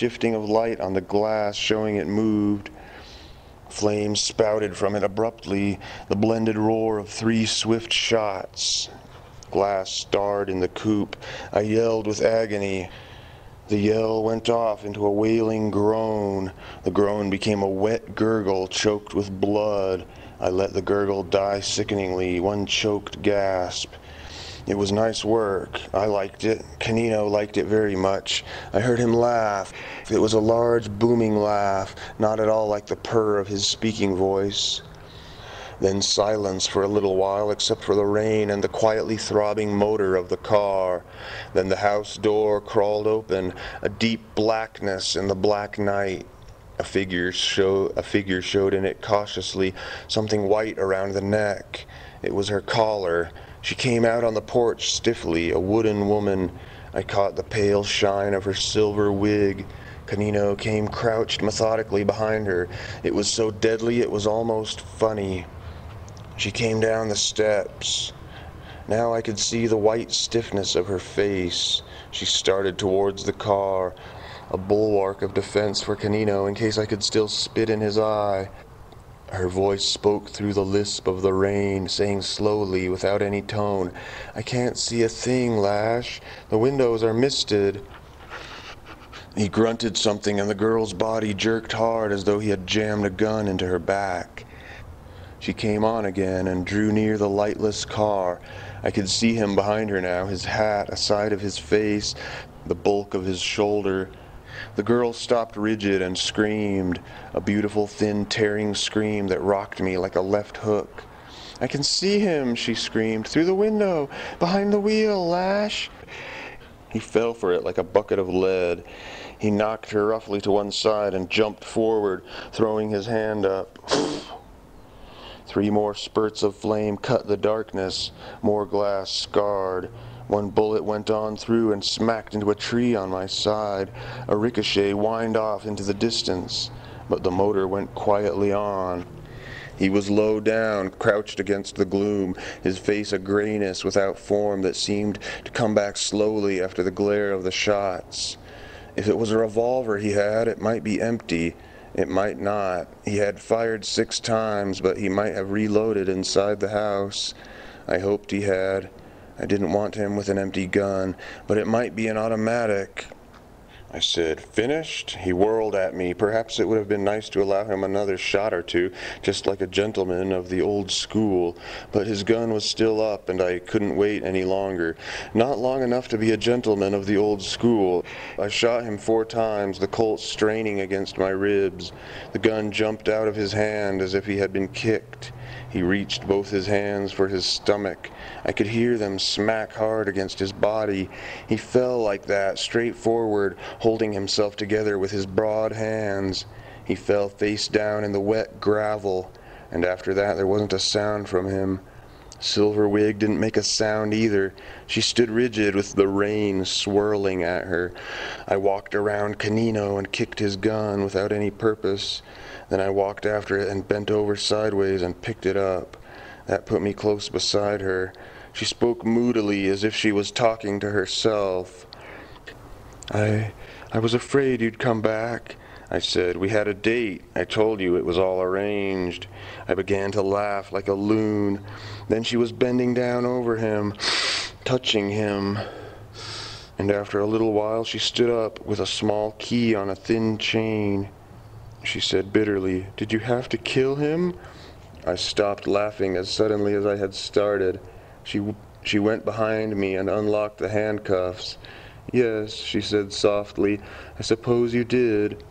the glass showing it moved. Flames spouted from it abruptly, the blended roar of 3 swift shots. Glass starred in the coupe. I yelled with agony. The yell went off into a wailing groan. The groan became a wet gurgle choked with blood. I let the gurgle die sickeningly, one choked gasp. It was nice work. I liked it. Canino liked it very much. I heard him laugh. It was a large, booming laugh, not at all like the purr of his speaking voice. Then silence for a little while, except for the rain and the quietly throbbing motor of the car. Then the house door crawled open, a deep blackness in the black night. A figure showed in it cautiously, something white around the neck. It was her collar. She came out on the porch stiffly, a wooden woman. I caught the pale shine of her silver wig. Canino came crouched methodically behind her. It was so deadly it was almost funny. She came down the steps. Now I could see the white stiffness of her face. She started towards the car, a bulwark of defense for Canino in case I could still spit in his eye. Her voice spoke through the lisp of the rain, saying slowly, without any tone, "I can't see a thing, Lash. The windows are misted." He grunted something, and the girl's body jerked hard as though he had jammed a gun into her back. She came on again and drew near the lightless car. I could see him behind her now, his hat, a side of his face, the bulk of his shoulder. The girl stopped rigid and screamed, a beautiful, thin, tearing scream that rocked me like a left hook. "I can see him," she screamed, "through the window, behind the wheel, Lash." He fell for it like a bucket of lead. He knocked her roughly to one side and jumped forward, throwing his hand up. 3 more spurts of flame cut the darkness, more glass scarred. One bullet went on through and smacked into a tree on my side. A ricochet whined off into the distance, but the motor went quietly on. He was low down, crouched against the gloom, his face a grayness without form that seemed to come back slowly after the glare of the shots. If it was a revolver he had, it might be empty. It might not. He had fired 6 times, but he might have reloaded inside the house. I hoped he had. I didn't want him with an empty gun, but it might be an automatic. I said, "Finished?" He whirled at me. Perhaps it would have been nice to allow him another shot or two, just like a gentleman of the old school. But his gun was still up, and I couldn't wait any longer. Not long enough to be a gentleman of the old school. I shot him 4 times, the Colt straining against my ribs. The gun jumped out of his hand as if he had been kicked. He reached both his hands for his stomach. I could hear them smack hard against his body. He fell like that, straight forward, holding himself together with his broad hands. He fell face down in the wet gravel, and after that there wasn't a sound from him. Silverwig didn't make a sound either. She stood rigid with the rain swirling at her. I walked around Canino and kicked his gun without any purpose. Then I walked after it and bent over sideways and picked it up. That put me close beside her. She spoke moodily as if she was talking to herself. I was afraid you'd come back. I said, "We had a date. I told you it was all arranged." I began to laugh like a loon. Then she was bending down over him, touching him. And after a little while she stood up with a small key on a thin chain. She said bitterly, "Did you have to kill him?" I stopped laughing as suddenly as I had started. She went behind me and unlocked the handcuffs. "Yes," she said softly, "I suppose you did."